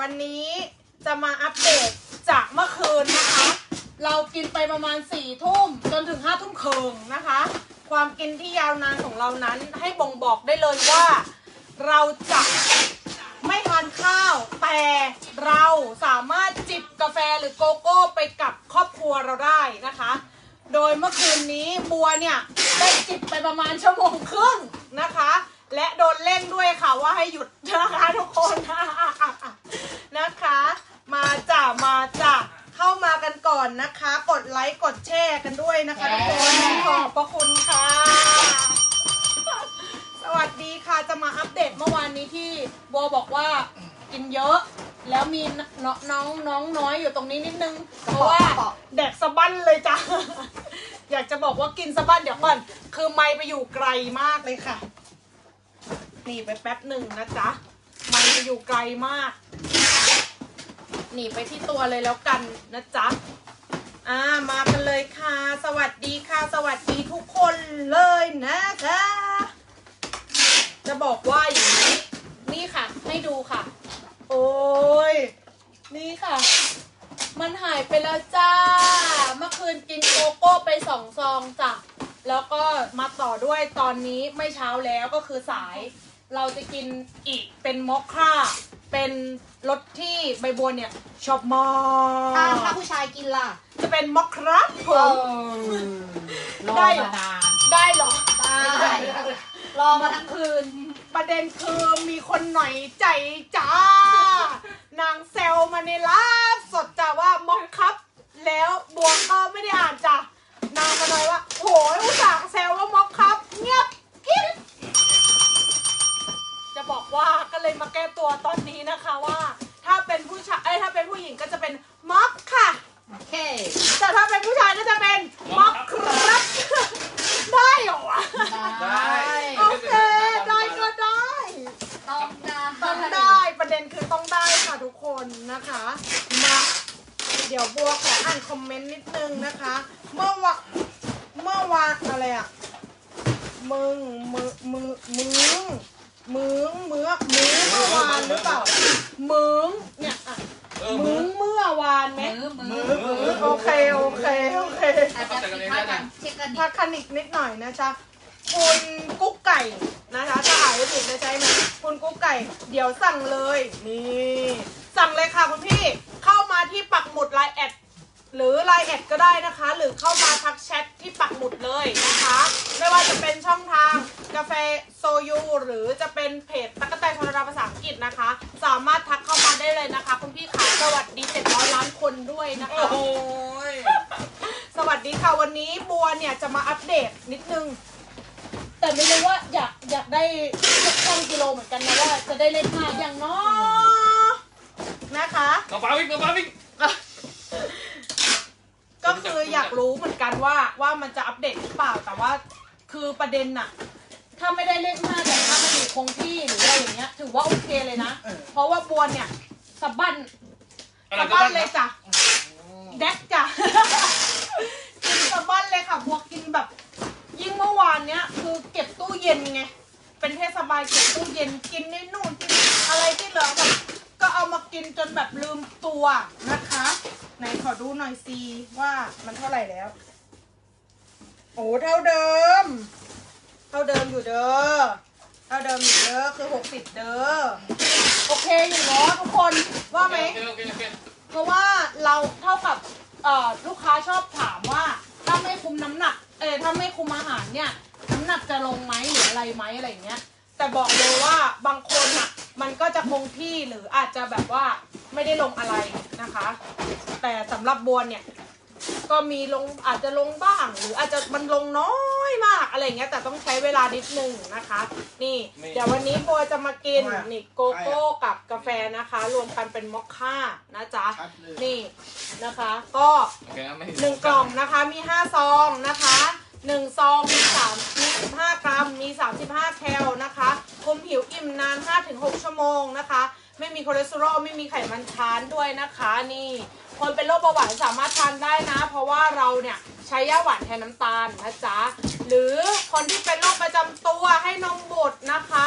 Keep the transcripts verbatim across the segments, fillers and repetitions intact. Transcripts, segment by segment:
วันนี้จะมาอัปเดตจากเมื่อคืนนะคะเรากินไปประมาณสี่ทุ่มจนถึงห้าทุ่มครึ่งนะคะความกินที่ยาวนานของเรานั้นให้บ่งบอกได้เลยว่าเราจะไม่ทานข้าวแต่เราสามารถจิบกาแฟหรือโกโก้ไปกับครอบครัวเราได้นะคะโดยเมื่อคืนนี้บัวเนี่ยได้จิบไปประมาณชั่วโมงครึ่งนะคะและโดนเร่งด้วยค่ะว่าให้หยุดนะคะทุกคนนะคะมาจ้ะมาจ้ะเข้ามากันก่อนนะคะกดไลค์กดแชร์กันด้วยนะคะทุกคนขอบพระคุณค่ะสวัสดีค่ะจะมาอัปเดตเมื่อวานนี้ที่บัวบอกว่ากินเยอะแล้วมีน้องน้องน้องน้อยอยู่ตรงนี้นิดนึงเพราะว่าแดกสะบั้นเลยจ้ะอยากจะบอกว่ากินสะบั้นเดี๋ยวก่อนคือไมค์ไปอยู่ไกลมากเลยค่ะหนีไปแป๊บหนึ่งนะจ๊ะไมค์ไปอยู่ไกลมากหนีไปที่ตัวเลยแล้วกันนะจ๊ะอ่ามากันเลยค่ะสวัสดีค่ะสวัสดีทุกคนเลยนะคะจะบอกว่าอย่างนี้นี่ค่ะให้ดูค่ะโอ้ยนี่ค่ะมันหายไปแล้วจ้าเมื่อคืนกินโกโก้ไปสองซองจ้ะแล้วก็มาต่อด้วยตอนนี้ไม่เช้าแล้วก็คือสายเราจะกินอีกเป็นมอคค่าเป็นรสที่ใบบัวเนี่ยชอบมากถ้าถ้าผู้ชายกินล่ะจะเป็นมอคครับผมได้เหรอได้เหรอได้รอมาทั้งคืนประเด็นคือมีคนหน่อยใจจ้านางเซลมาในไลฟ์สดจ้าว่ามอคครับแล้วบัวก็ไม่ได้อ่านจ้ะนางมาหน่อยว่าโหยอุตส่าห์เซลว่ามอคครับเงียบกิ๊บจะบอกว่าก็เลยมาแก้ตัวตอนนี้นะคะว่าถ้าเป็นผู้ชายเอ้ยถ้าเป็นผู้หญิงก็จะเป็นมอคค่ะโอเคแต่ถ้าเป็นผู้ชายก็จะเป็นมอคครับได้เหรอวะได้โอเคได้ก็ได้ต้องได้ต้องได้ประเด็นคือต้องได้ค่ะทุกคนนะคะมาเดี๋ยวบัวขออ่านคอมเมนต์นิดนึงนะคะเมื่อวะเมื่อวานอะไรอ่ะมึงมือมือมึงมึงเมื่อมึงเมื่อวานหรือเปล่ามึงเนี่ยอ่ะมึงเมื่อวานไหมมึงโอเคโอเคโอเคพักคณิกนิดหน่อยนะจ๊ะคุณกุ๊กไก่นะคะถ้าอ่านไม่ผิดนะใช่ไหมคุณกุ๊กไก่เดี๋ยวสั่งเลยนี่สั่งเลยค่ะคุณพี่เข้ามาที่ปักหมุดไลน์แอดหรือไลน์แอดก็ได้นะคะหรือเข้ามาทักแชทที่ปักหมุดเลยนะคะไม่ว่าจะเป็นช่องทางกาแฟโซยูหรือจะเป็นเพจตั๊กแตนธรรมดาภาษาอังกฤษนะคะสามารถทักเข้ามาได้เลยนะคะคุณพี่ขาสวัสดีเจ็ดร้อยล้านคนด้วยนะคะโอ้ยสวัสดีค่ะวันนี้บัวเนี่ยจะมาอัปเดตนิดนึงแต่ไม่รู้ว่าอยากอยากได้ช่างกิโลเหมือนกันนะว่าจะได้เล่นมาอย่างน้อยนะคะกระเป๋าวิ่งกระเป๋าวิ่งก็คืออยากรู้เหมือนกันว่าว่ามันจะอัปเดตหรือเปล่าแต่ว่าคือประเด็นน่ะถ้าไม่ได้เลขห้าแต่ถ้ามันอยู่คงที่หรืออะไรอย่างเงี้ยถือว่าโอเคเลยนะเพราะว่าบัวเนี่ยสะบั้นสะบั้นเลยจ้ะแดกจ้ะกินสะบั้นเลยค่ะบัวกินแบบยิ่งเมื่อวานเนี้ยคือเก็บตู้เย็นไงเป็นเทศบาลเก็บตู้เย็นกินนี่นู่นกินอะไรที่เหลือแบบก็เอามากินจนแบบลืมตัวนะคะไหนขอดูหน่อยซีว่ามันเท่าไหร่แล้วโอ้เท่าเดิมเท่าเดิมอยู่เด้อเท่าเดิมอยู่เด้อคือหกสิบเด้อโอเคอยู่เนาะทุกคนว่าไหมเพราะว่าเราเท่ากับเอ่อลูกค้าชอบถามว่าถ้าไม่คุมน้ำหนักเออถ้าไม่คุมอาหารเนี่ยน้ำหนักจะลงไหมหรืออะไรไหมอะไรเงี้ยแต่บอกเลยว่าบางคนอ่ะมันก็จะคงที่หรืออาจจะแบบว่าไม่ได้ลงอะไรนะคะแต่สำหรับบัวเนี่ยก็มีลงอาจจะลงบ้างหรืออาจจะมันลงน้อยมากอะไรเงี้ยแต่ต้องใช้เวลานิดนึงนะคะนี่เดี๋ยววันนี้บัวจะมากินนี่โกโก้กับกาแฟนะคะรวมกันเป็นมอคค่านะจ๊ะนี่นะคะก็หนึ่งกล่องนะคะมีห้าซองนะคะหนึ่งซองมีสามมีสิบห้ากรัมมีสามสิบห้าแคลนะคะคุมผิวอิ่มนาน ห้าถึงหก ชั่วโมงนะคะไม่มีคอเลสเตอรอลไม่มีไขมันทานด้วยนะคะนี่คนเป็นโรคเบาหวานสามารถทานได้นะเพราะว่าเราเนี่ยใช้ย่าหวานแทนน้ำตาลนะจ๊ะหรือคนที่เป็นโรคประจำตัวให้นมบุตรนะคะ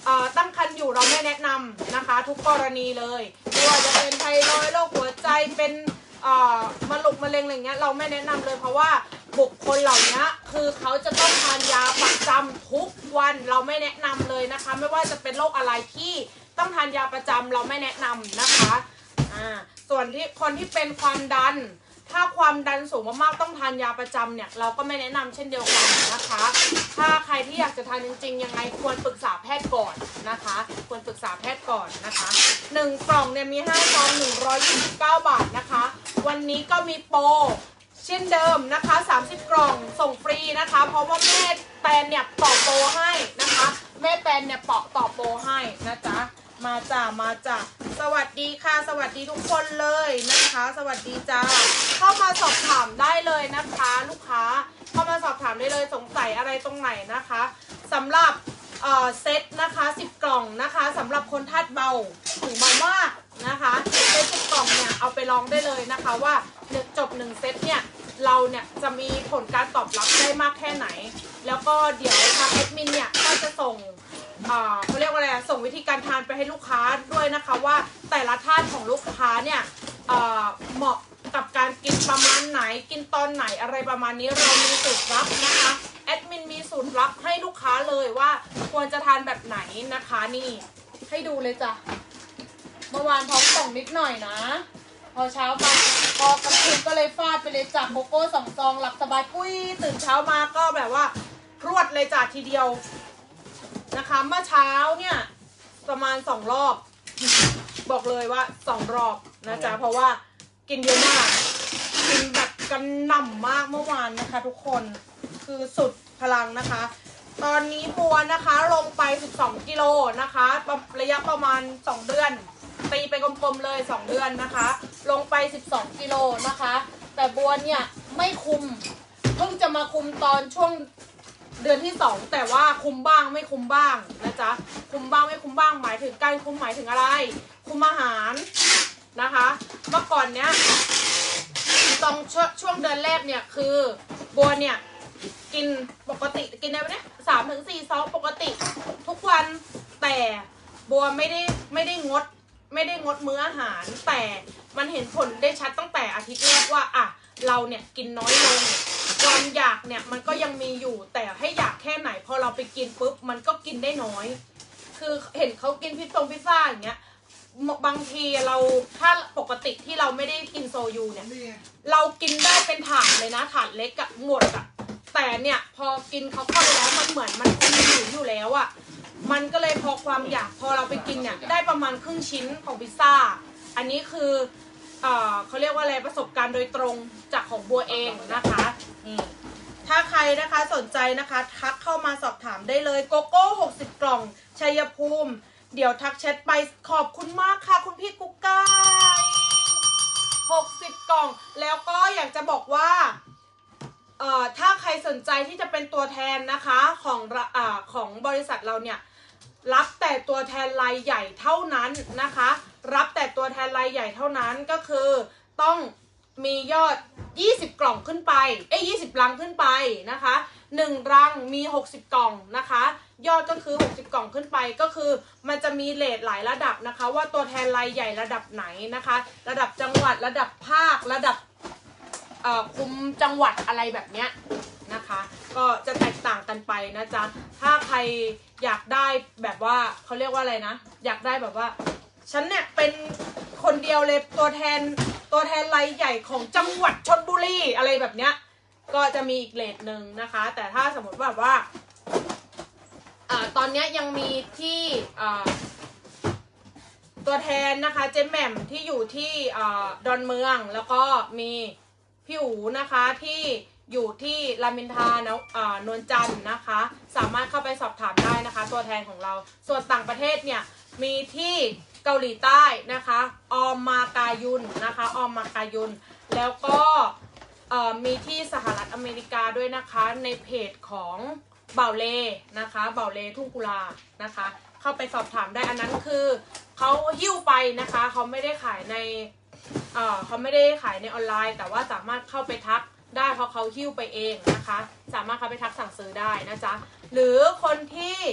ตั้งครรภ์อยู่เราไม่แนะนำนะคะทุกกรณีเลยไม่ว่าจะเป็นไทรอยด์โรคหัวใจเป็นมะลุกมะเร็งอะไรเงี้ยเราไม่แนะนำเลยเพราะว่าบุคคลเหล่านี้คือเขาจะต้องทานยาประจำทุกวันเราไม่แนะนำเลยนะคะไม่ว่าจะเป็นโรคอะไรที่ต้องทานยาประจำเราไม่แนะนำนะคะอ่าส่วนที่คนที่เป็นความดันถ้าความดันสูงมากๆต้องทานยาประจำเนี่ยเราก็ไม่แนะนำเช่นเดียวกันนะคะถ้าใครที่อยากจะทานจริงๆยังไงควรปรึกษาแพทย์ก่อนนะคะควรปรึกษาแพทย์ก่อนนะคะหนึ่งกล่องเนี่ยมีห้าซองหนึ่งร้อยยี่สิบเก้าบาทนะคะวันนี้ก็มีโปรเช่นเดิมนะคะสามสิบกล่องส่งฟรีนะคะเพราะว่าแม่แตนเนี่ยต่อโปรให้นะคะแม่แตนเนี่ยเปาะต่อโปรให้นะจ๊ะมาจ้ามาจ้าสวัสดีค่ะสวัสดีทุกคนเลยนะคะสวัสดีจ้าเข้ามาสอบถามได้เลยนะคะลูกค้าเข้ามาสอบถามได้เลยสงสัยอะไรตรงไหนนะคะสำหรับเอ่อเซตนะคะสิบกล่องนะคะสำหรับคนธาตุเบาถึงเบามากนะคะเซตสิบกล่องเนี่ยเอาไปลองได้เลยนะคะว่าจบหนึ่งเซตเนี่ยเราเนี่ยจะมีผลการตอบรับได้มากแค่ไหนแล้วก็เดี๋ยวทางแอดมินเนี่ยก็จะส่งเขาเรียกว่าอะไรส่งวิธีการทานไปให้ลูกค้าด้วยนะคะว่าแต่ละธาตุของลูกค้าเนี่ยเหมาะกับการกินประมาณไหนกินตอนไหนอะไรประมาณนี้เรามีสูตรลับนะคะแอดมินมีสูตรลับให้ลูกค้าเลยว่าควรจะทานแบบไหนนะคะนี่ให้ดูเลยจ้ะเมื่อวานท้องป่องนิดหน่อยนะพอเช้ามาพอกลางคืนก็เลยฟาดไปเลยจากโกโก้สองซองหลับสบายปุ้ยตื่นเช้ามาก็แบบว่ารวดเลยจ้ะทีเดียวนะคะเมื่อเช้าเนี่ยประมาณสองรอบบอกเลยว่าสองรอบนะจ๊ะเพราะว่ากินเยอะมากกินแบบกันหน่ำมากเมื่อวานนะคะทุกคนคือสุดพลังนะคะตอนนี้บัวนะคะลงไปสิบสองกิโลนะคะระยะประมาณสองเดือนตีไปกลมๆเลยสองเดือนนะคะลงไปสิบสองกิโลนะคะแต่บัวเนี่ยไม่คุมเพิ่งจะมาคุมตอนช่วงเดือนที่สองแต่ว่าคุมบ้างไม่คุมบ้างนะจ๊ะคุมบ้างไม่คุมบ้างหมายถึงการคุมหมายถึงอะไรคุมอาหารนะคะเมื่อก่อนเนี้ยตอนช่วงเดือนแรกเนี่ยคือบัวเนี่ยกินปกติกินได้ไหมเนี่ยสามถึงสี่ซองปกติทุกวันแต่บัวไม่ได้ไม่ได้งดไม่ได้งดมื้ออาหารแต่มันเห็นผลได้ชัดตั้งแต่อาทิตย์แรกว่าอ่ะเราเนี่ยกินน้อยลงความอยากเนี่ยมันก็ยังมีอยู่แต่ให้อยากแค่ไหนพอเราไปกินปุ๊บมันก็กินได้น้อยคือเห็นเขากินพิซซ่งพิซซ่าอย่างเงี้ยบางทีเราถ้าปกติที่เราไม่ได้กินโซยูเนี่ยเรากินได้เป็นถาดเลยนะถาดเล็กอะหมดอะแต่เนี่ยพอกินเขาเข้าไปแล้วมันเหมือนมันคุมอยู่อยู่แล้วอะมันก็เลยพอความอยากพอเราไปกินเนี่ยได้ประมาณครึ่งชิ้นของพิซซ่าอันนี้คือเอ่อเขาเรียกว่าอะไรประสบการณ์โดยตรงจากของบัวเองนะคะนี่ถ้าใครนะคะสนใจนะคะทักเข้ามาสอบถามได้เลยโกโก้หกสิบกล่องชัยภูมิเดี๋ยวทักแชทไปขอบคุณมากค่ะคุณพี่กุ๊กไก่หกสิบกล่องแล้วก็อยากจะบอกว่าเอ่อถ้าใครสนใจที่จะเป็นตัวแทนนะคะของอ่าของบริษัทเราเนี่ยรับแต่ตัวแทนรายใหญ่เท่านั้นนะคะรับแต่ตัวแทนรายใหญ่เท่านั้นก็คือต้องมียอดยี่สิบกล่องขึ้นไปเอ้ยยี่สิบรังขึ้นไปนะคะหนึ่งรังมีหกสิบกล่องนะคะยอดก็คือหกสิบกล่องขึ้นไปก็คือมันจะมีเรทหลายระดับนะคะว่าตัวแทนรายใหญ่ระดับไหนนะคะระดับจังหวัดระดับภาคระดับเอ่อคุมจังหวัดอะไรแบบเนี้ยนะคะก็จะแตกต่างกันไปนะจ๊ะถ้าใครอยากได้แบบว่าเขาเรียกว่าอะไรนะอยากได้แบบว่าฉันเนี่ยเป็นคนเดียวเลยตัวแทนตัวแทนรายใหญ่ของจังหวัดชลบุรีอะไรแบบเนี้ยก็จะมีอีกเรทหนึ่งนะคะแต่ถ้าสมมติแบบว่าอ่าตอนนี้ยังมีที่อ่าตัวแทนนะคะเจ๊แหม่มที่อยู่ที่อ่าดอนเมืองแล้วก็มีพี่อู๋นะคะที่อยู่ที่รามอินทรานะอ่านวลจันทร์นะคะสามารถเข้าไปสอบถามได้นะคะตัวแทนของเราส่วนต่างประเทศเนี่ยมีที่เกาหลีใต้นะคะออมมากายุนนะคะออมมากายุนแล้วก็มีที่สหรัฐอเมริกาด้วยนะคะในเพจของเบาเลนะคะเบาเลทุ่งกุลานะคะเข้าไปสอบถามได้อันนั้นคือเขาหิ้วไปนะคะเขาไม่ได้ขายในเอ่อเขาไม่ได้ขายในออนไลน์แต่ว่าสามารถเข้าไปทักได้เพราะเขาหิ้วไปเองนะคะสามารถเข้าไปทักสั่งซื้อได้นะจ๊ะหรือคนที่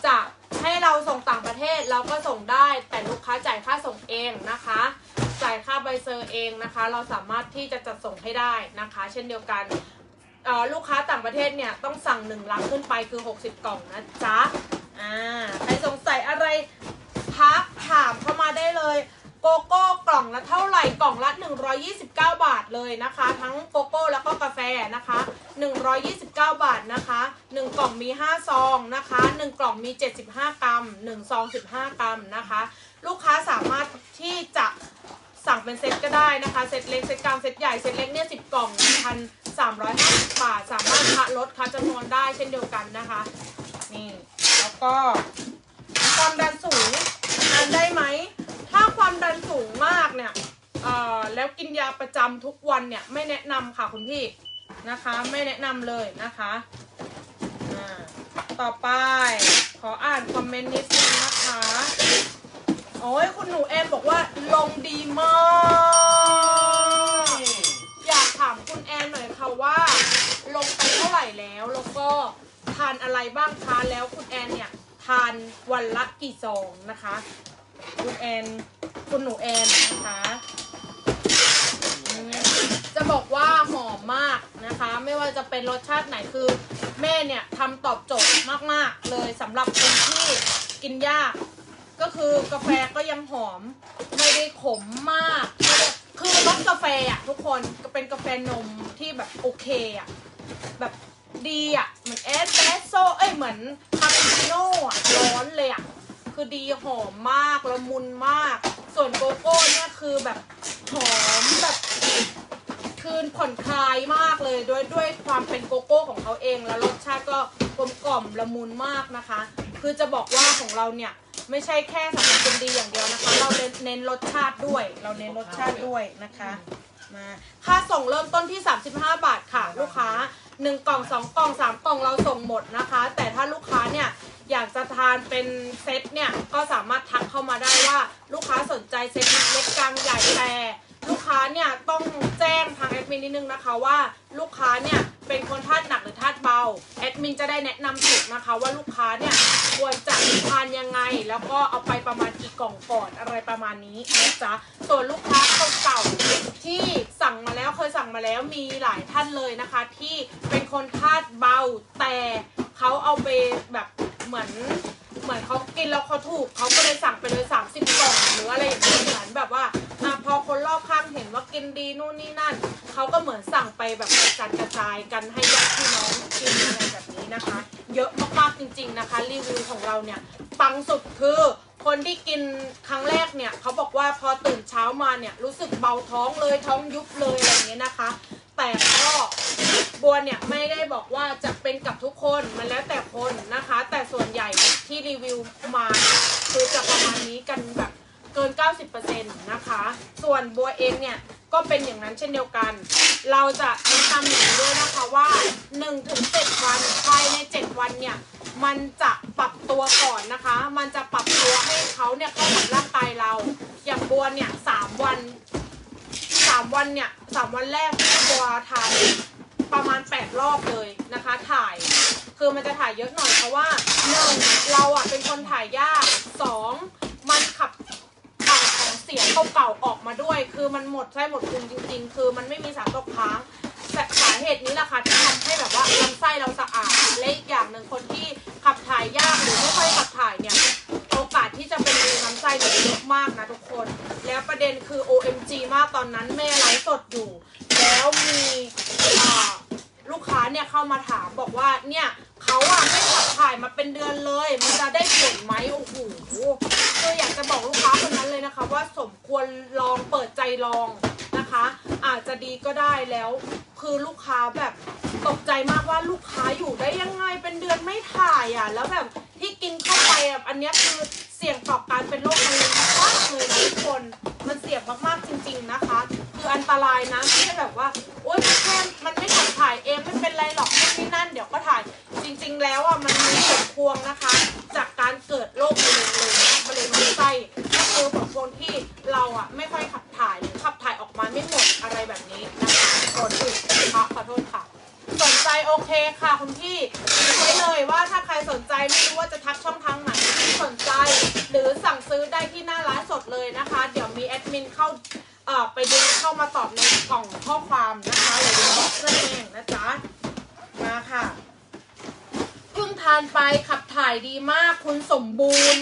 จะให้เราส่งต่างประเทศเราก็ส่งได้แต่ลูกค้าจ่ายค่าส่งเองนะคะจ่ายค่าใบเซอร์เองนะคะเราสามารถที่จะจัดส่งให้ได้นะคะเช่นเดียวกันลูกค้าต่างประเทศเนี่ยต้องสั่งหนึ่งลังขึ้นไปคือหกสิบกล่องนะจ๊ะอ่าใครสงสัยอะไรทักถามเข้ามาได้เลยโกโก้กล่องละเท่าไหร่กล่องละหนึ่งร้อยยี่สิบเก้าบาทเลยนะคะทั้งโกโก้แล้วก็กาแฟนะคะหนึ่งร้อยยี่สิบเก้าบาทนะคะหนึ่งกล่องมีห้าซองนะคะหนึ่งกล่องมีเจ็ดสิบห้ากรัมหนึ่งซองสิบห้ากรัมนะคะลูกค้าสามารถที่จะสั่งเป็นเซตก็ได้นะคะเซตเล็กเซตกลางเซตใหญ่เซตเล็กเนี่ยสิบกล่อง หนึ่งพันสามร้อยห้าสิบ บาทสามารถลดคัดจำนวนได้เช่นเดียวกันนะคะนี่แล้วก็ความดันสูงทานได้ไหมถ้าความดันสูงมากเนี่ยเอ่อแล้วกินยาประจำทุกวันเนี่ยไม่แนะนำค่ะคุณพี่นะคะไม่แนะนำเลยนะคะอ่าต่อไปขออ่านคอมเมนต์นิดนึงนะคะโอ้ยคุณหนูแอนบอกว่าลงดีมากอยากถามคุณแอนหน่อยค่ะว่าลงไปเท่าไหร่แล้วแล้วก็ทานอะไรบ้างคะแล้วคุณแอนเนี่ยทานวันละกี่ซองนะคะคุณแอนคุณหนูแอนนะคะจะบอกว่าหอมมากนะคะไม่ว่าจะเป็นรสชาติไหนคือแม่เนี่ยทำตอบโจทย์มากๆเลยสำหรับคนที่กินยากก็คือกาแฟก็ยังหอมไม่ได้ขมมากคือรสกาแฟอ่ะทุกคนก็เป็นกาแฟนมที่แบบโอเคอ่ะแบบดีอ่ะเหมือนเอสเปรสโซ่เอ้ยเหมือนคาปูชิโน่อ่ะร้อนเลยอ่ะคือดีหอมมากละมุนมากส่วนโกโก้เนี่ยคือแบบหอมแบบคือผ่อนคลายมากเลยด้วยด้วยความเป็นโกโก้ของเขาเองแล้วรสชาติก็กลมกล่อมละมุนมากนะคะคือจะบอกว่าของเราเนี่ยไม่ใช่แค่สำหรับคนดีอย่างเดียวนะคะเราเน้นรสชาติด้วยเราเน้นรสชาติด้วยนะคะมาค่าส่งเริ่มต้นที่สามสิบห้าบาทค่ะลูกค้าหนึ่งกล่องสองกล่องสามกล่องเราส่งหมดนะคะแต่ถ้าลูกค้าเนี่ยอยากจะทานเป็นเซตเนี่ยก็สามารถทักเข้ามาได้ว่าลูกค้าสนใจเซตเล็กกลางใหญ่แต่ลูกค้าเนี่ยต้องแจ้งทางแอดมินนิดนึงนะคะว่าลูกค้าเนี่ยเป็นคนธาตุหนักหรือธาตุเบาแอดมินจะได้แนะนำถูกนะคะว่าลูกค้าเนี่ยควรจะทานยังไงแล้วก็เอาไปประมาณกี่กล่องก่อนอะไรประมาณนี้นะจ๊ะส่วนลูกค้าเก่าๆที่สั่งมาแล้วเคยสั่งมาแล้วมีหลายท่านเลยนะคะที่เป็นคนธาตุเบาแต่เขาเอาไปแบบเหมือนเหมือนเขากินแล้วเขาถูกเขาก็เลยสั่งไปเลยสามสิบกล่องหรืออะไรอย่างเงี้ยเหมือนแบบว่าอ่ะพอคนรอบข้างเห็นว่ากินดีนู่นนี่นั่นเขาก็เหมือนสั่งไปแบบกระจัดกระจายกันให้ญาติพี่น้องกินอะไรแบบนี้นะคะเยอะมากๆจริงๆนะคะรีวิวของเราเนี่ยปังสุดคือคนที่กินครั้งแรกเนี่ยเขาบอกว่าพอตื่นเช้ามาเนี่ยรู้สึกเบาท้องเลยท้องยุบเลยอะไรอย่างเงี้ยนะคะแต่ก็บัวเนี่ยไม่ได้บอกว่าจะเป็นกับทุกคนมันแล้วแต่คนนะคะแต่ส่วนใหญ่ที่รีวิวมาคือจะประมาณนี้กันแบบเกิน เก้าสิบเปอร์เซ็นต์ นะคะส่วนบัวเองเนี่ยก็เป็นอย่างนั้นเช่นเดียวกันเราจะแนะนำอย่างนี้ด้วยนะคะว่า หนึ่งถึงเจ็ด วันภายในเจ็ดวันเนี่ยมันจะปรับตัวก่อนนะคะมันจะปรับตัวให้เขาเนี่ยเข้ากับร่างกายเราอย่างบัวเนี่ยสามวันสามวันเนี่ยสามวันแรกที่บัวถ่ายประมาณแปดรอบเลยนะคะถ่ายคือมันจะถ่ายเยอะหน่อยเพราะว่าหนึ่งเราอ่ะเป็นคนถ่ายยากสองมันขับถ่ายของเสียเก่าๆออกมาด้วยคือมันหมดไส้หมดพุงจริงๆคือมันไม่มีสารตกค้างสาเหตุนี้แหละค่ะที่ทำให้แบบว่าลำไส้เราสะอาดและอีกอย่างหนึ่งคนที่ขับถ่ายยากหรือไม่ค่อยขับถ่ายเนี่ยโอกาสที่จะเป็นมะเร็งลำไส้เนี่ยเยอะมากนะทุกคนแล้วประเด็นคือ โอ เอ็ม จี มากตอนนั้นแม่ไลฟ์สดอยู่แล้วมีลูกค้าเนี่ยเข้ามาถามบอกว่าเนี่ยเขาอะไม่ขับถ่ายมาเป็นเดือนเลยมันจะได้ผลไหมโอ้โหคืออยากจะบอกลูกค้าคนนั้นเลยนะคะว่าสมควรลองเปิดใจลองนะคะอาจจะดีก็ได้แล้วคือลูกค้าแบบตกใจมากว่าลูกค้าอยู่ได้ยังไงเป็นเดือนไม่ถ่ายอ่ะแล้วแบบที่กินเข้าไปอ่ะอันนี้คือเสี่ยงต่อการเป็นโรคมะเร็งมากเลยนะทุกคนมันเสี่ยงมากๆจริงๆนะคะคืออันตรายนะไม่ใช่แบบว่าโอ๊ยแค่มันไม่ขับถ่ายเองไม่เป็นไรหรอกนี่นั่นเดี๋ยวก็ถ่ายจริงๆแล้วอ่ะมันมีผลพวงนะคะจากการเกิดโรคมะเร็งเลยมะเร็งลำไส้ก็คือผลพวงที่เราอ่ะไม่ค่อยขับถ่ายหรือขับถ่ายออกมาไม่หมดอะไรแบบนี้นะคะขอถูกค่ะขอโทษค่ะสนใจโอเคค่ะคุณพี่ไว้เลยว่าถ้าใครสนใจไม่รู้ว่าจะทักช่องทางไหนที่สนใจหรือสั่งซื้อได้ที่หน้าร้านสดเลยนะคะเดี๋ยวมีแอดมินเข้าเอ่อไปดึงเข้ามาตอบในกล่องข้อความนะคะหรือบ็อกซ์นั่นเองนะจ๊ะมาค่ะเพิ่งทานไปขับถ่ายดีมากคุณสมบูรณ์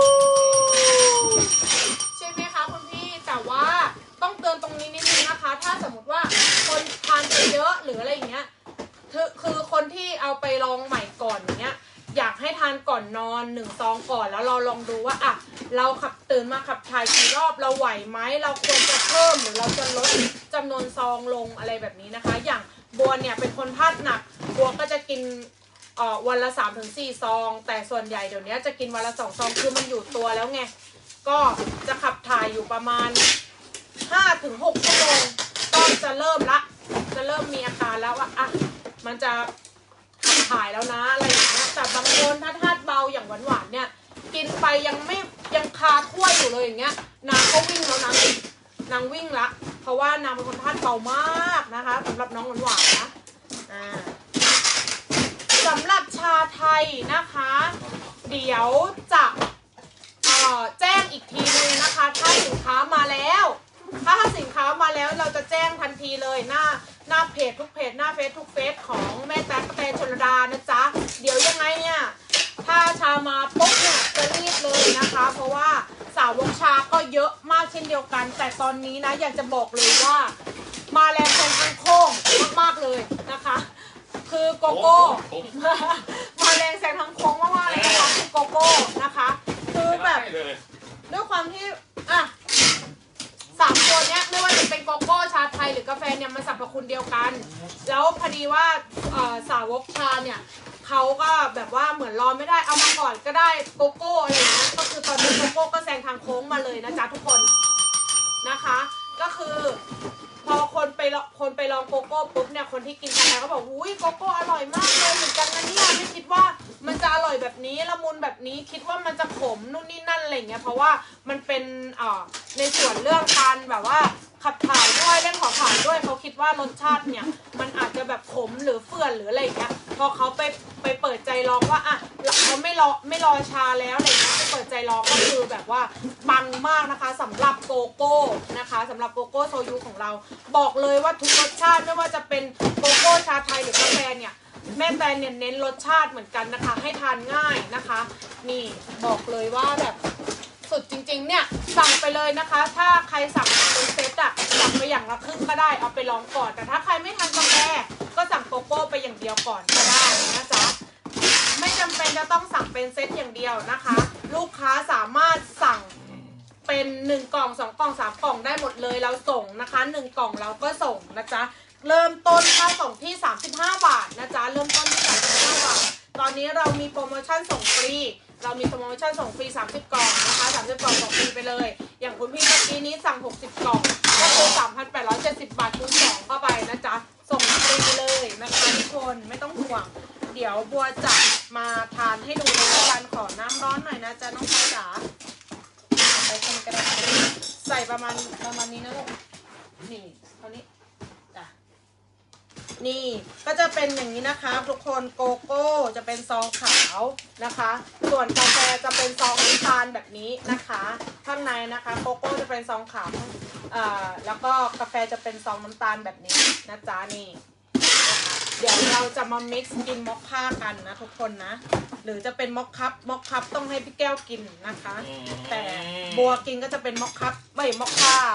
ใช่ไหมคะคุณพี่แต่ว่าต้องเตือนตรงนี้นิดนึงนะคะถ้าสมมติว่าคนทานไปเยอะหรืออะไรอย่างเงี้ยคือคือคนที่เอาไปลองใหม่ก่อนอย่างเงี้ยอยากให้ทานก่อนนอนหนึ่งซองก่อนแล้วเราลองดูว่าอ่ะเราขับตื่นมาขับถ่ายกี่รอบเราไหวไหมเราควรจะเพิ่มหรือเราจะลดจำนวนซองลงอะไรแบบนี้นะคะอย่างบัวเนี่ยเป็นคนธาตุหนักบัวก็จะกินเอ่อวันละ สามถึงสี่ ซองแต่ส่วนใหญ่เดี๋ยวนี้จะกินวันละสองซองคือมันอยู่ตัวแล้วไงก็จะขับถ่ายอยู่ประมาณ ห้าถึงหก ชั่วโมงก็จะเริ่มละจะเริ่มมีอาการแล้วว่าอ่ะมันจะขับถ่ายแล้วนะอะไรอย่างเงี้ยแต่บางคนถ้าธาตุเบาอย่างหวานๆเนี่ยกินไปยังไม่ยังคาถ้วยอยู่เลยอย่างเงี้ยนางก็วิ่งแล้วนางนางวิ่งละเพราะว่านางเป็นคนธาตุเบามากนะคะสำหรับน้องหวานๆนะอ่าสำหรับชาไทยนะคะเดี๋ยวจะเอ่อแจ้งอีกทีนึงนะคะถ้าสินค้ามาแล้วถ้าสินค้ามาแล้วเราจะแจ้งทันทีเลยหน้าหน้าเพจทุกเพจหน้าเฟซทุกเฟซของแม่แต๊กแตนชลดานะจ๊ะเดี๋ยวยังไงเนี่ยถ้าชามาปุ๊บเนี่ยจะรีบเลยนะคะเพราะว่าสาวกชาก็เยอะมากเช่นเดียวกันแต่ตอนนี้นะอยากจะบอกเลยว่ามาแรงแซงทางโค้งมากๆเลยนะคะคือโกโก้มาแรงแซงทางโค้งมากๆเลยนะคะคือโกโก้นะคะคือแบบด้วยความที่อ่ะสามตัวเนี้ยไม่ว่าจะเป็นโกโก้ชาไทยหรือกาแฟเนี่ยมันสรรพคุณเดียวกันแล้วพอดีว่าเอ่อสาวกชาเนี่ยเขาก็แบบว่าเหมือนรอไม่ได้เอามาก่อนก็ได้โกโก้อะไรอย่างเงี้ยก็คือตอนนี้โกโก้ก็แซงทางโค้งมาเลยนะจ๊ะทุกคนนะคะก็คือพอคนไปคนไปลองโกโก้ปุ๊บเนี่ยคนที่กินกาแฟก็บอกอุ้ยโกโก้อร่อยมากเลยเหมือนกันนะเนี่ยไม่คิดว่ามันจะอร่อยแบบนี้ละมุนแบบนี้คิดว่ามันจะขมนู่นนี่นั่นอะไรเงี้ยเพราะว่ามันเป็นอ่าในส่วนเรื่องการแบบว่าขับถ่ายด้วยเรื่องของถ่ายด้วยเขาคิดว่ารสชาติเนี่ยมันอาจจะแบบขมหรือเฟื่อนหรืออะไรเงี้ยพอเขาไปไปเปิดใจลองว่าอ่ะเขาไม่รอไม่รอชาแล้วอะไรเงี้ยไปเปิดใจลองก็คือแบบว่าปังมากนะคะสำหรับโกโก้นะคะสำหรับโกโก้โซยุของเราบอกเลยว่าทุกรสชาติไม่ว่าจะเป็นโกโก้ชาไทยหรือกาแฟเนี่ยแม่แตนเนี่ยเน้นรสชาติเหมือนกันนะคะให้ทานง่ายนะคะนี่บอกเลยว่าแบบสุดจริงๆเนี่ยสั่งไปเลยนะคะถ้าใครสั่งเป็นเซตอะสั่งไปอย่างละครึ่งก็ได้เอาไปลองก่อนแต่ถ้าใครไม่ทานกาแฟก็สั่งโกโก้ไปอย่างเดียวก่อนก็ได้นะจ๊ะไม่จำเป็นจะต้องสั่งเป็นเซตอย่างเดียวนะคะลูกค้าสามารถสั่งเป็นหนึ่งกล่องสองกล่องสามกล่องได้หมดเลยเราส่งนะคะหนึ่งกล่องเราก็ส่งนะจ๊ะเริ่มต้นค่าส่งที่สามสิบห้าบาทนะจ๊ะเริ่มต้นที่สามสิบห้าบาทตอนนี้เรามีโปรโมชั่นส่งฟรีเรามีโปรโมชั่นส่งฟรีสามสิบกล่องนะคะสามสิบกล่องส่งฟรีไปเลยอย่างคุณพี่เมื่อกี้นี้สั่งหกสิบกล่องก็คือ สามพันแปดร้อยเจ็ดสิบ บาทคูณสองเข้าไปนะจ๊ะส่งฟรีเลยนะคะทุกคนไม่ต้องห่วงเดี๋ยวบัวจะมาทานให้ดูในการขอน้ำร้อนหน่อยนะจ๊ะน้องฟ้าจ๋าไปคนกระดาษใส่ประมาณประมาณนี้นะลูกนี่เท่านี้จ้ะนี่ก็จะเป็นอย่างนี้นะคะทุกคนโกโก้จะเป็นซองขาวนะคะส่วนกาแฟจะเป็นซองน้ำตาลแบบนี้นะคะข้างในนะคะโกโก้จะเป็นซองขาวอ่าแล้วก็กาแฟจะเป็นซองน้ำตาลแบบนี้นะจ๊ะนี่เดี๋ยวเราจะมา mix กินมอคค่ากันนะทุกคนนะหรือจะเป็นมอคคัพมอคคัพต้องให้พี่แก้วกินนะคะแต่บัวกินก็จะเป็นมอคคัพไม่มอคค่า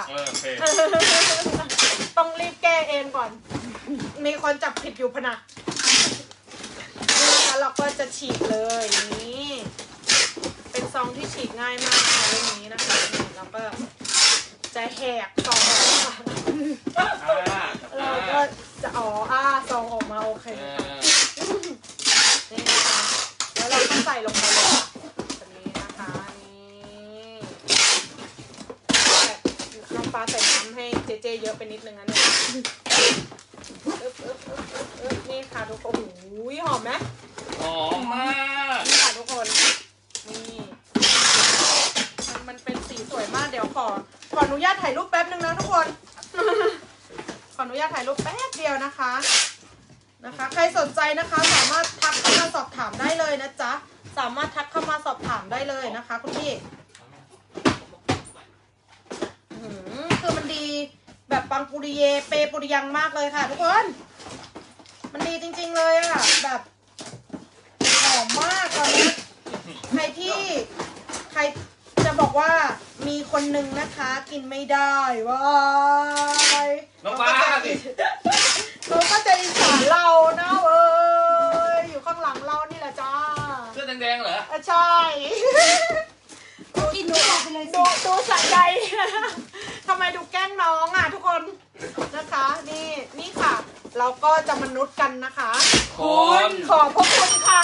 ต้องรีบแก้เองก่อนมีคนจับผิดอยู่พะนะนี่นะคะเราก็จะฉีกเลยนี่เป็นซองที่ฉีกง่ายมากค่ะเรื่องนี้นะคะเราก็จะแหกซองออกมาเราก็จะอ๋ออ่าซองออกมาโอเคนี่นะคะแล้วเราก็ใส่ลงไปเลยแบบนี้นะคะนี่น้องฟ้าใส่น้ำให้เจเจเยอะไปนิดนึงนะเนี่ยนี่ค่ะทุกคนโอ้โหหอมไหมหอมมากนี่ค่ะทุกคนนี่มันเป็นสีสวยมากเดี๋ยวขอขออนุญาตถ่ายรูปแป๊บนึงนะทุกคนขออนุญาตถ่ายรูปแป๊บเดียวนะคะนะคะใครสนใจนะคะสามารถทักเข้ามาสอบถามได้เลยนะจ๊ะสามารถทักเข้ามาสอบถามได้เลยนะคะคุณพี่คือมันดีแบบปังปุริเยเปปุริยังมากเลยค่ะทุกคนมันดีจริงๆเลยอะแบบหอมมากตอนนี้ใครที่ใครจะบอกว่ามีคนหนึ่งนะคะกินไม่ได้ว้ายน้องฟ้าสิเราก็จะอิจฉาเรานะเว้ยอยู่ข้างหลังเรานี่แหละจ้าเสื้อแดงๆเหรอใช่กินดูไปเลยดูดูสะใจทำไมดูแกล้งน้องอ่ะทุกคนนะคะนี่นี่ค่ะ เราก็จะมนุษย์กันนะคะคุณขอบพระคุณค่ะ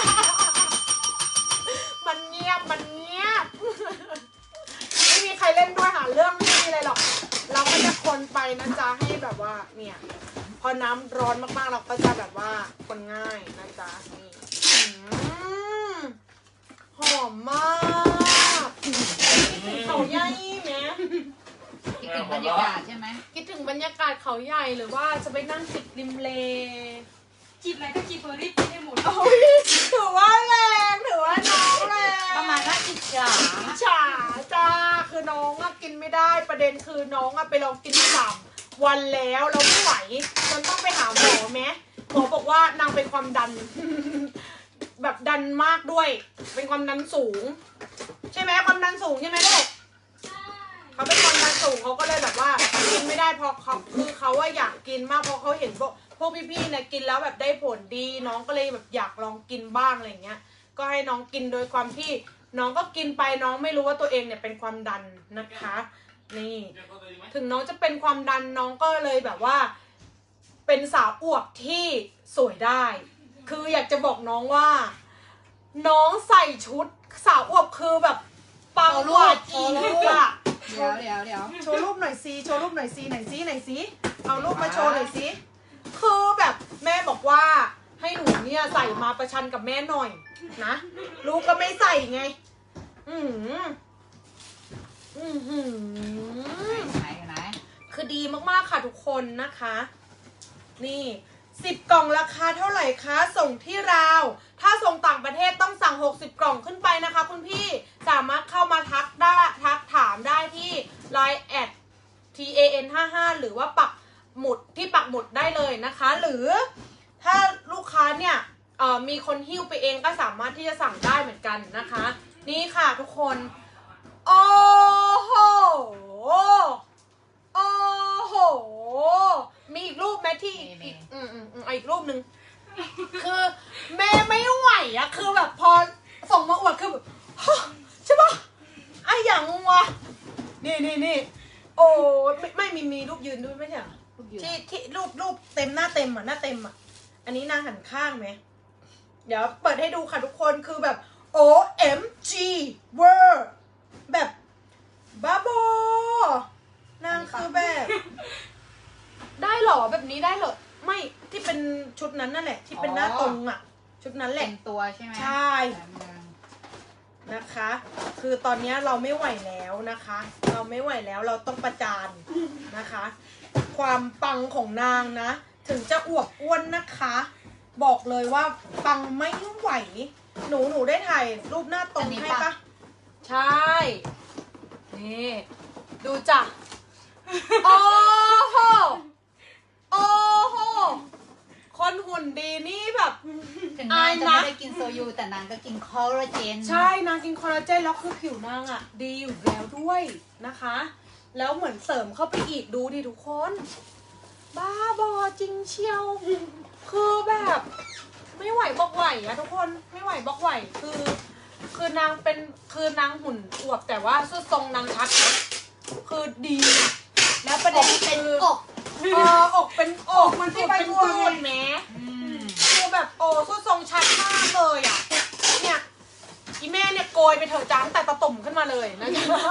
มันเงียบมันเงียบไม่มีใครเล่นด้วยหาเรื่องไม่มีอะไรหรอกเราก็จะคนไปนะจ๊ะให้แบบว่าเนี่ยพอน้ำร้อนมากๆเราก็จะแบบว่าคนง่ายนะจ๊ะนี่หอมมากคิดถึงเขาใหญ่ไหมคิดถึงบรรยากาศใช่ไหมคิดถึงบรรยากาศเขาใหญ่หรือว่าจะไปนั่งจิบริมเลจิบอะไรก็จิบเฟอร์รี่กินได้หมดถือว่าแรงถือว่าน้องแรงประมาณว่าอิจฉาฉาจ้าคือน้องอะกินไม่ได้ประเด็นคือน้องอะไปลองกินสามวันแล้วเราไม่ไหวจนต้องไปหาหมอไหมหมอบอกว่านางเป็นความดันแบบดันมากด้วยเป็นความดันสูงใช่ไหมความดันสูงใช่ไหมลูกเขาเป็นความดันสูงเขาก็เลยแบบว่ากินไม่ได้เพราะเขาคือเขาว่าอยากกินมากเพราะเขาเห็นพวกพวกพี่ๆเนี่ยกินแล้วแบบได้ผลดีน้องก็เลยแบบอยากลองกินบ้างอะไรเงี้ยก็ให้น้องกินโดยความที่น้องก็กินไปน้องไม่รู้ว่าตัวเองเนี่ยเป็นความดันนะคะนี่ถึงน้องจะเป็นความดันน้องก็เลยแบบว่าเป็นสาวอวบที่สวยได้คืออยากจะบอกน้องว่าน้องใส่ชุดสาวอวบคือแบบปังกว่าอีกอะเดี๋ยวเดี๋ยวเดี๋ยวโชว์รูปหน่อยซิโชว์รูปหน่อยซิไหนซิไหนซิเอารูปมาโชว์หน่อยซิคือแบบแม่บอกว่าให้หนูเนี่ยใส่มาประชันกับแม่หน่อยนะลูกก็ไม่ใส่ไงอืมอืมหืมไหนไหนคือดีมากๆค่ะทุกคนนะคะนี่สิบกล่องราคาเท่าไหร่คะส่งที่ราวถ้าส่งต่างประเทศต้องสั่งหกสิบกล่องขึ้นไปนะคะคุณพี่สามารถเข้ามาทักได้ทักถามได้ที่ ไลน์ แอท ที เอ เอ็น ห้าสิบห้า หรือว่าปักหมุดที่ปักหมุดได้เลยนะคะหรือถ้าลูกค้าเนี่ยเอ่อมีคนหิ้วไปเองก็สามารถที่จะสั่งได้เหมือนกันนะคะนี่ค่ะทุกคนโอ้โหโอ้โหมีอีกรูปไหมที่อีกอืมอืมอืมอีกรูปหนึ่งคือแม่ไม่ไหวอะคือแบบพอส่งมาอวดคือแบบใช่ปะไอ้อย่างวะนี่นี่นี่โอ้ไม่ไม่มีมีรูปยืนด้วยไม่ใช่เหรอที่ที่รูปรูปเต็มหน้าเต็มอ่ะหน้าเต็มอ่ะอันนี้นางหันข้างไหมเดี๋ยวเปิดให้ดูค่ะทุกคนคือแบบ โอ เอ็ม จี เวอร์แบบบ้าบอนางคือแบบได้หรอแบบนี้ได้เหรอไม่ที่เป็นชุดนั้นนั่นแหละที่เป็นหน้าตรงอ่ะชุดนั้นแหละเป็นตัวใช่ไหมใช่นะคะคือตอนนี้เราไม่ไหวแล้วนะคะเราไม่ไหวแล้วเราต้องประจานนะคะความปังของนางนะถึงจะอวบอ้วนนะคะบอกเลยว่าปังไม่ไหวหนูหนูได้ถ่ายรูปหน้าตรงให้ปะใช่นี่ดูจ้ะโอ้โหโอ้โหคนหุ่นดีนี่แบบถึงนางจะไม่ได้กินโซยูแต่นางก็กินคอลลาเจนใช่นางกินคอลลาเจนแล้วคือผิวนางอ่ะดีอยู่แล้วด้วยนะคะแล้วเหมือนเสริมเข้าไปอีกดูดิทุกคนบ้าบอจริงเชียวคือแบบไม่ไหวบอกไหวอะทุกคนไม่ไหวบอกไหวคือคือนางเป็นคือนางหุ่นอวบแต่ว่าสุดทรงนางชัดคือดีแล้วประเด็นเป็นอกเอออกเป็นอกมันที่เป็นตัวหมดแม้คือแบบโอ้สุดทรงชัดมากเลยอ่ะเนี่ยอีแม่เนี่ยโกยไปเถอะจ้าแต่ตะตุ่มขึ้นมาเลยนะ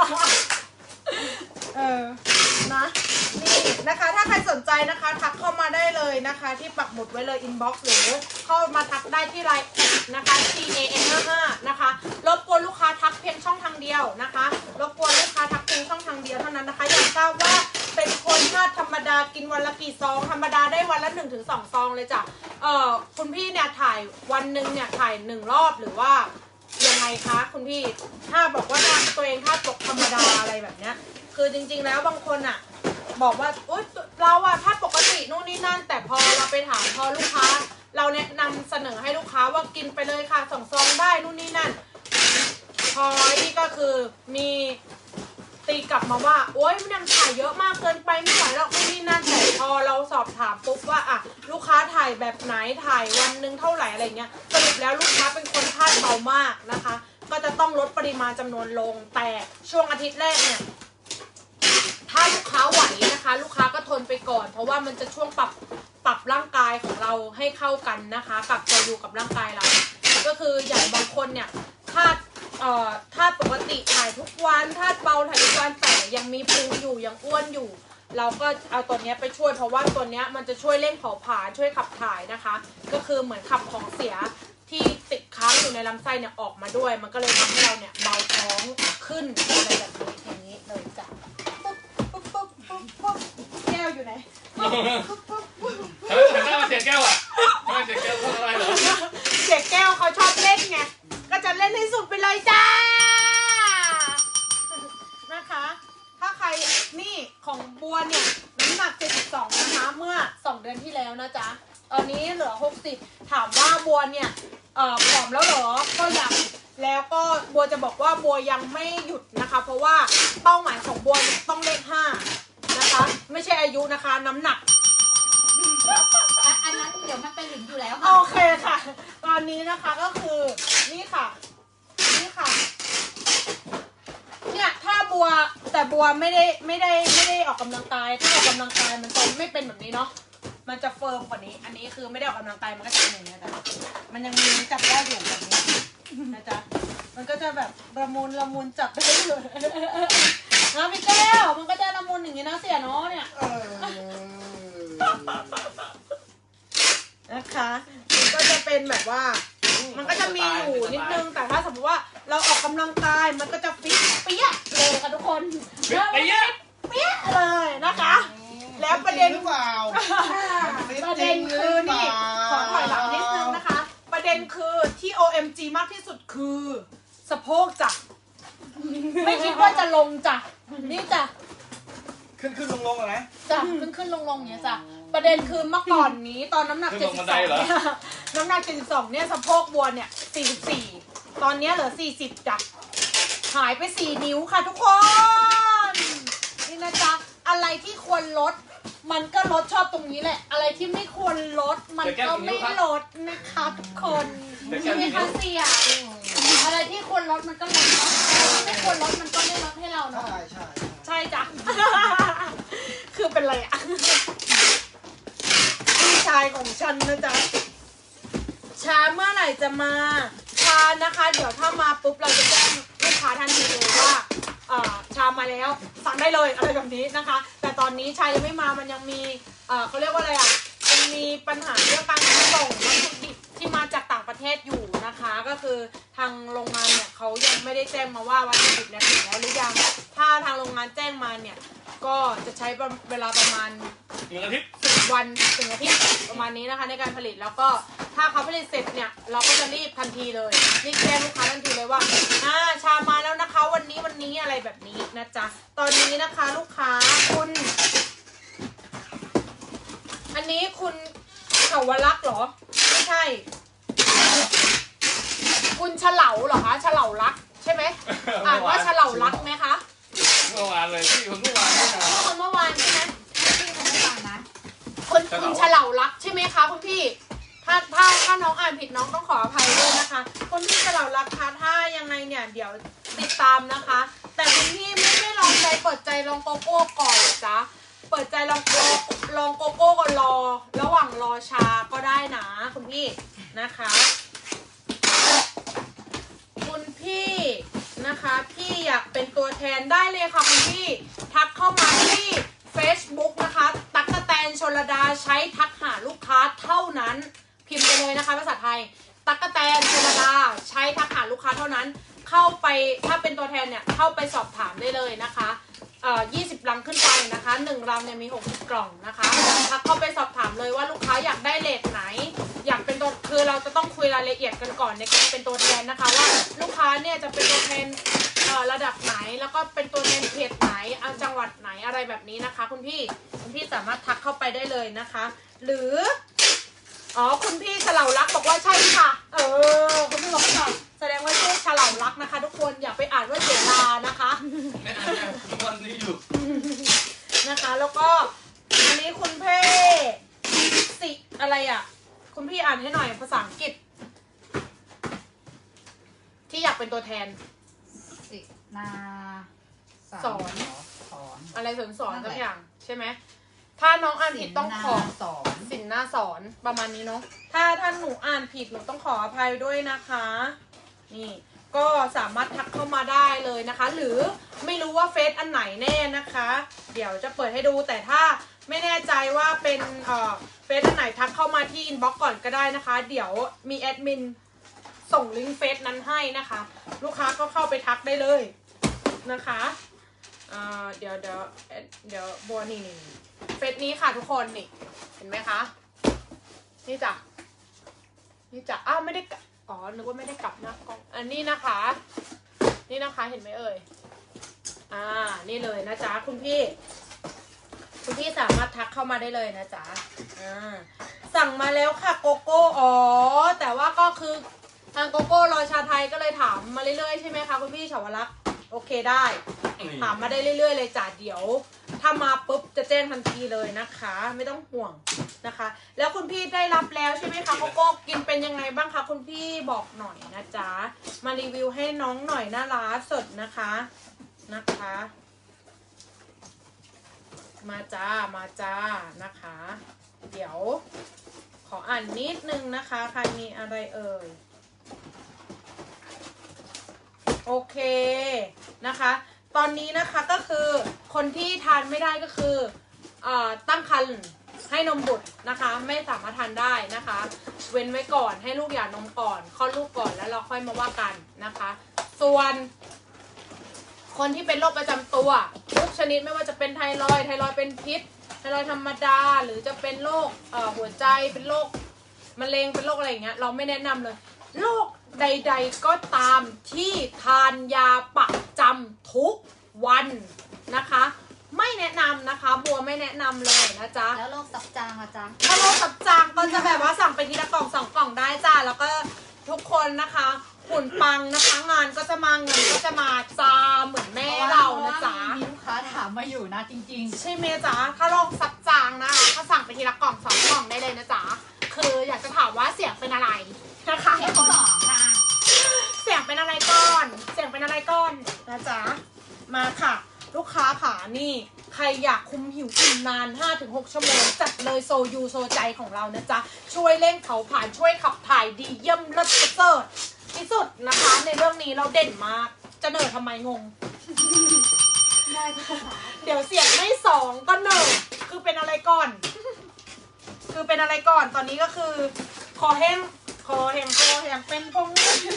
เออนะนี่นะคะถ้าใครสนใจนะคะทักเข้ามาได้เลยนะคะที่ปักหมุดไว้เลยอินบ็อกซ์หรือเข้ามาทักได้ที่ไลน์นะคะ ที เอ เอ็น ห้าสิบห้า นะคะรบกวนลูกค้าทักเพียงช่องทางเดียวนะคะรบกวนลูกค้าทักเพียงช่องทางเดียวเท่านั้นนะคะอยากทราบว่าเป็นคนธาตุธรรมดากินวันละกี่ซองธรรมดาได้วันละหนึ่งถึงสองซองเลยจ้ะเอ่อคุณพี่เนี่ยถ่ายวันหนึ่งเนี่ยถ่ายหนึ่งรอบหรือว่ายังไงคะคุณพี่ถ้าบอกว่าตัวเองธาตุปกธรรมดาอะไรแบบเนี้ยคือจริงๆแล้วบางคนอะบอกว่าอุ๊ยเราอะธาตุปกตินู่นนี่นั่นแต่พอเราไปถามพอลูกค้าเราแนะนำเสนอให้ลูกค้าว่ากินไปเลยค่ะสองซองได้นู่นนี่นั่นพอนี่ก็คือมีตีกลับมาว่าโอ๊ยมันยังถ่ายเยอะมากเกินไปไม่ไหวหรอกนี่นั่นแต่พอเราสอบถามปุ๊บว่าอ่ะลูกค้าถ่ายแบบไหนถ่ายวันหนึ่งเท่าไหร่อะไรเงี้ยสรุปแล้วลูกค้าเป็นคนธาตุเบามากนะคะก็จะต้องลดปริมาณจำนวนลงแต่ช่วงอาทิตย์แรกเนี่ยถ้าลูกค้าไหวนะคะลูกค้าก็ทนไปก่อนเพราะว่ามันจะช่วงปรับปรับร่างกายของเราให้เข้ากันนะคะกับตัวอยู่กับร่างกายเราก็คืออย่างบางคนเนี่ยธาตุเอ่อธาตุปกติถ่ายทุกวันธาตุเบาถ่ายทุกวันแต่ยังมีพุงอยู่ยังอ้วนอยู่เราก็เอาตัวนี้ไปช่วยเพราะว่าตัวนี้มันจะช่วยเร่งเผาผลาญช่วยขับถ่ายนะคะก็คือเหมือนขับของเสียที่ติดค้างอยู่ในลำไส้เนี่ยออกมาด้วยมันก็เลยทำให้เราเนี่ยเบาท้องขึ้นอะไรแบบนี้อย่างนี้เลยจ้ะปุ๊บปุ๊บปุ๊บปุ๊บปุ๊บแก้วอยู่ไหนปุ๊บปุ๊บปุ๊บปุ๊บเฮ้ยหันหน้ามาเสียแก้วอ่ะไม่เสียแก้วพูดอะไรเหรอเสียแก้วเขาชอบเล่นไงก็จะเล่นให้สุดไปเลยจ้านะคะถ้าใครนี่ของบัวเนี่ยน้ำหนักเจ็ดสิบสองนะคะเมื่อสองเดือนที่แล้วนะจ๊ะตอนนี้เหลือหกสิบถามว่าบัวเนี่ยเอ่อผอมแล้วเหรอก็ยังแล้วก็บัวจะบอกว่าบัวยังไม่หยุดนะคะเพราะว่าเป้าหมายของบัวเนี่ยต้องเลขห้านะคะไม่ใช่อายุนะคะน้ำหนักอันนั้นเดี๋ยวมันเป็นหลิงอยู่แล้วโอเคค่ะตอนนี้นะคะก็คือนี่ค่ะนี่ค่ะเนี่ยถ้าบัวแต่บัวไม่ได้ไม่ได้ไม่ได้ออกกำลังกายถ้าออกกำลังกายมันจะไม่เป็นแบบนี้เนาะมันจะเฟิร์มกว่านี้อันนี้คือไม่ได้ออกกำลังกายมันก็จะเป็นอย่างนี้แต่มันยังมีจับได้อยู่แบบนี้นะจ๊ะมันก็จะแบบละมุนละมุนจับได้เลยนะพี่แก้วมันก็จะละมุนอย่างนี้นะเสียเนาะเนี่ยนะคะก็จะเป็นแบบว่ามันก็จะมีอยู่นิดนึงแต่ถ้าสมมติว่าเราออกกำลังกายมันก็จะฟิตเปี้ยเลยค่ะทุกคนเปี้ยเปี้ยเลยนะคะแล้วประเด็นเปล่าประเด็นคือนี่ขอถอยหลังนิดนึงนะคะประเด็นคือที่ โอ เอ็ม จี มากที่สุดคือสะโพกจ้ะไม่คิดว่าจะลงจ้ะนี่จ้ะขึ้นขึ้นลงลงอะไรจ้ะขึ้นขึ้นลงลงอย่างเงี้ยจ้ะประเด็นคือเมื่อก่อนนี้ตอนน้ำหนักเจ็ดสิบสองเนี่ยน้ำหนักเจ็ดสิบสองเนี่ยสะโพกบัวเนี่ยสี่สิบสี่ตอนนี้เหลือสี่สิบจ้ะหายไปสี่นิ้วค่ะทุกคนนี่นะจ๊ะอะไรที่ควรลดมันก็ลดชอบตรงนี้แหละอะไรที่ไม่ควรลดมันก็ไม่ลดนะคะทุกคนใช่ไหมคะเสียอะไรที่ควรลดมันก็ลดเนาะอะไรที่ไม่ควรลดมันก็ไม่ลดให้เราเนาะใช่ใช่ใช่จ้ะคือเป็นไรอ่ะพี่ชายของฉันนะจ๊ะชาเมื่อไหร่จะมาชานะคะเดี๋ยวถ้ามาปุ๊บเราจะแจ้งลูกค้าทันทีเลยว่าชามาแล้วสั่งได้เลยอะไรแบบนี้นะคะแต่ตอนนี้ชายังไม่มามันยังมีเขาเรียกว่าอะไรอ่ะยังมีปัญหาเรื่องการขนส่งวัตถุดิบที่มาจากต่างประเทศอยู่นะคะก็คือทางโรงงานเนี่ยเขายังไม่ได้แจ้งมาว่าวัตถุดิบเนี่ยถึงแล้วหรือยังถ้าทางโรงงานแจ้งมาเนี่ยก็จะใช้เวลาประมาณหนึ่งอาทิตย์สิบวันถึงอาทิตย์ประมาณนี้นะคะในการผลิตแล้วก็ถ้าเขาผลิตเสร็จเนี่ยเราก็จะรีบทันทีเลยรีบแจ้งลูกค้าทันทีเลยว่าอ่าชามาแล้วนะคะวันนี้วันนี้อะไรแบบนี้นะจ๊ะตอนนี้นะคะลูกค้าคุณอันนี้คุณเขาวลักษ์เหรอไม่ใช่คุณเฉลาเหรอคะเฉลาลักษ์ใช่ไหมอ่านว่าเฉลาลักษ์ไหมคะเมื่อวานเลยพี่คนเมื่อวานนี่นะคนเมื่อวานใช่ไหมพี่คนเมื่อวานนะคุณคุณเฉลาลักษ์ใช่ไหมคะคุณพี่ถ้าถ้าถ้าน้องอ่านผิดน้องต้องขออภัยด้วยนะคะคุณพี่เฉลาลักษ์คะถ้ายังไงเนี่ยเดี๋ยวติดตามนะคะแต่คุณพี่ไม่ได้ลองใจเปิดใจลองโกโก้ก่อนหรอจ๊ะเปิดใจลองโกลองโกโก้ก่อนรอระหว่างรอชาก็ได้นะคุณพี่นะคะคุณพี่นะคะพี่อยากเป็นตัวแทนได้เลยค่ะคุณพี่ทักเข้ามาที่ Facebook นะคะตั๊กแตนชลดาใช้ทักหาลูกค้าเท่านั้นพิมพ์ไปเลยนะคะภาษาไทยตั๊กแตนชลดาใช้ทักหาลูกค้าเท่านั้นเข้าไปถ้าเป็นตัวแทนเนี่ยเข้าไปสอบถามได้เลยนะคะเอ่อยี่สิบลังขึ้นไปนะคะหนึ่งลังเนี่ยมีหกสิบกล่องนะคะทักเข้าไปสอบถามเลยว่าลูกค้าอยากได้เลทไหนอยากเป็นตัวคือเราจะต้องคุยรายละเอียดกันก่อนในการเป็นตัวแทนนะคะว่าลูกค้าเนี่ยจะเป็นตัวแทนเอ่อระดับไหนแล้วก็เป็นตัวแทนเขตไหนเอาจังหวัดไหนอะไรแบบนี้นะคะคุณพี่คุณพี่สามารถทักเข้าไปได้เลยนะคะหรืออ๋อคุณพี่เฉลารักบอกว่าใช่ค่ะเออคุณพี่บอกว่าแสดงว่าชื่อเฉลารักนะคะทุกคนอย่าไปอ่านว่าเจลานะคะไม่อ่านยังทุกวันนี้อยู่นะคะแล้วก็อันนี้คุณเพ่สิอะไรอ่ะคุณพี่อ่านให้หน่อยภาษาอังกฤษที่อยากเป็นตัวแทนสินาสอนสอนอะไรสอนสอนสักอย่างใช่ไหมถ้าน้องอ่านผิดต้องขอสอนสินหน้าสอนประมาณนี้เนาะถ้าถ้าหนูอ่านผิดหนูต้องขออภัยด้วยนะคะนี่ก็สามารถทักเข้ามาได้เลยนะคะ หรือไม่รู้ว่าเฟซอันไหนแน่นะคะ เดี๋ยวจะเปิดให้ดูแต่ถ้าไม่แน่ใจว่าเป็นเอ่อเฟซอันไหนทักเข้ามาที่อินบ็อกซ์ก่อนก็ได้นะคะ เดี๋ยวมีแอดมินส่งลิงก์เฟซนั้นให้นะคะ ลูกค้าก็เข้าไปทักได้เลยนะคะเอ่อเดี๋ยวเดี๋ยวเดี๋ยวบัวนี่นี่เฟซนี้ค่ะทุกคนนี่เห็นไหมคะนี่จ้ะนี่จ้ะอ้าวไม่ได้อ๋อนึกว่าไม่ได้กลับหน้ากล้องอันนี้นะคะนี่นะคะเห็นไหมเอ่ยอ่านี่เลยนะจ๊ะคุณพี่คุณพี่สามารถทักเข้ามาได้เลยนะจ๊ะอ่าสั่งมาแล้วค่ะโกโก้อ๋อแต่ว่าก็คือทางโกโก้รอชาไทยก็เลยถามมาเรื่อยๆใช่ไหมคะคุณพี่ชาวรักษ์โอเคได้ถามมาได้เรื่อยๆเลยจ้ะเดี๋ยวถ้ามาปุ๊บจะแจ้งทันทีเลยนะคะไม่ต้องห่วงนะคะแล้วคุณพี่ได้รับแล้วใช่ไหมคะโกโก้กินเป็นยังไงบ้างคะคุณพี่บอกหน่อยนะจ๊ะมารีวิวให้น้องหน่อยน่ารักสดนะคะนะคะมาจ้ามาจ้านะคะเดี๋ยวขออ่านนิดนึงนะคะใครมีอะไรเอ่ยโอเคนะคะตอนนี้นะคะก็คือคนที่ทานไม่ได้ก็คือเอ่อตั้งครรภ์ให้นมบุตรนะคะไม่สามารถทานได้นะคะเว้นไว้ก่อนให้ลูกหย่านมก่อนคลอดลูกก่อนแล้วเราค่อยมาว่ากันนะคะส่วนคนที่เป็นโรคประจำตัวทุกชนิดไม่ว่าจะเป็นไทรอยด์ไทรอยด์เป็นพิษไทรอยด์ธรรมดาหรือจะเป็นโรคเอ่อหัวใจเป็นโรคมะเร็งเป็นโรคอะไรอย่างเงี้ยเราไม่แนะนำเลยโรคใดๆก็ตามที่ทานยาประจำทุกวันนะคะไม่แนะนำนะคะบัวไม่แนะนำเลยนะจ๊ะแล้วโรคตับจางอะจ๊ะถ้าโรคตับจางก็จะแบบว่าสั่งไปทีละกล่องสองกล่องได้จ้าแล้วก็ทุกคนนะคะหุ่นปังนะคะงานก็จะมาเงินก็จะมาจ้าเหมือนแม่เรานะจ๊ะมีลูกค้าถามมาอยู่นะจริงๆใช่ไหมจ๊ะถ้าโรคตับจางนะคะถ้าสั่งไปทีละกล่องสองกล่องได้เลยนะจ๊ะคืออยากจะถามว่าเสียงเป็นอะไรนะคะเสียงสองค่ะเสียงเป็นอะไรก่อนเสียงเป็นอะไรก่อนนะจ๊ะมาค่ะลูกค้าค่ะนี่ใครอยากคุมหิวอิ่มนาน ห้าถึงหก ชั่วโมงจัดเลยโซยูโซใจของเรานะจ๊ะช่วยเร่งเผาผลาญช่วยขับถ่ายดีเยี่ยมเลิศประเสริฐที่สุดนะคะในเรื่องนี้เราเด่นมากจะเหนื่อยทำไมงงได้ค่ะเดี๋ยวเสียงไม่สองก็หนึ่งคือเป็นอะไรก่อน คือเป็นอะไรก่อนตอนนี้ก็คือคอแห้งคอแห้งคอแห้งเป็นพง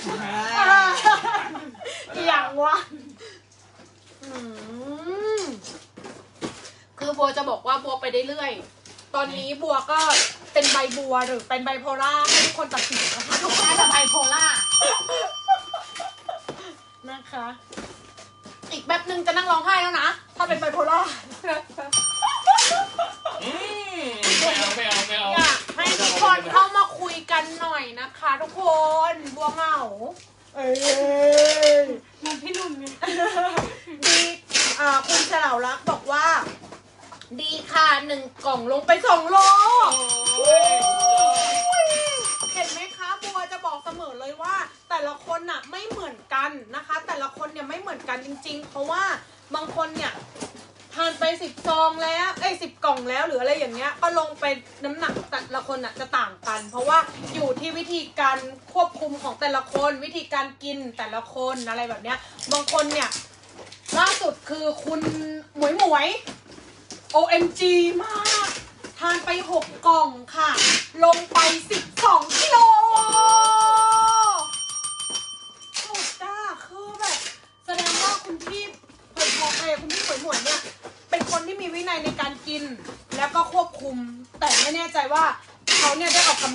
อย่างวะอืมคือบัวจะบอกว่าบัวไปได้เรื่อยตอนนี้บัวก็เป็นไบบัวหรือเป็นไบโพล่าให้ทุกคนตัดสินนะคะทุกคนน่าจะไบโพล่านะคะ อีกแบบหนึ่งจะนั่งร้องไห้แล้วนะถ้าเป็นไบโพล่าอืมไม่เอาไม่เอาไม่เอาอยากให้ทุกคนเข้ามาคุยกันหน่อยนะคะทุกคนบัวเหงาเอ้ยมันพี่นุ่นไงดีอ่าคุณเฉลารักบอกว่าดีค่ะหนึ่งกล่องลงไปสองโลเห็นไหมคะบัวจะบอกเสมอเลยว่า แต่ละคนน่ะไม่เหมือนกันนะคะ แต่ละคนเนี่ยไม่เหมือนกันจริงๆเพราะว่าบางคนเนี่ยทานไปสิบซองแล้วเอ้ยสิบกล่องแล้วหรืออะไรอย่างเงี้ยก็ลงไปน้ำหนักแต่ละคนน่ะจะต่างกัน เพราะว่าอยู่ที่วิธีการควบคุมของแต่ละคนวิธีการกินแต่ละคนอะไรแบบเนี้ยบางคนเนี่ยล่าสุดคือคุณหมวยหมวย โอ เอ็ม จี มากทานไปหกกล่องค่ะลงไปสิบสองกิโลสุดจ้าคือแบบแสดงว่าคุณพี่เผยพอเอคุณพี่หมวยหมวยเนี่ย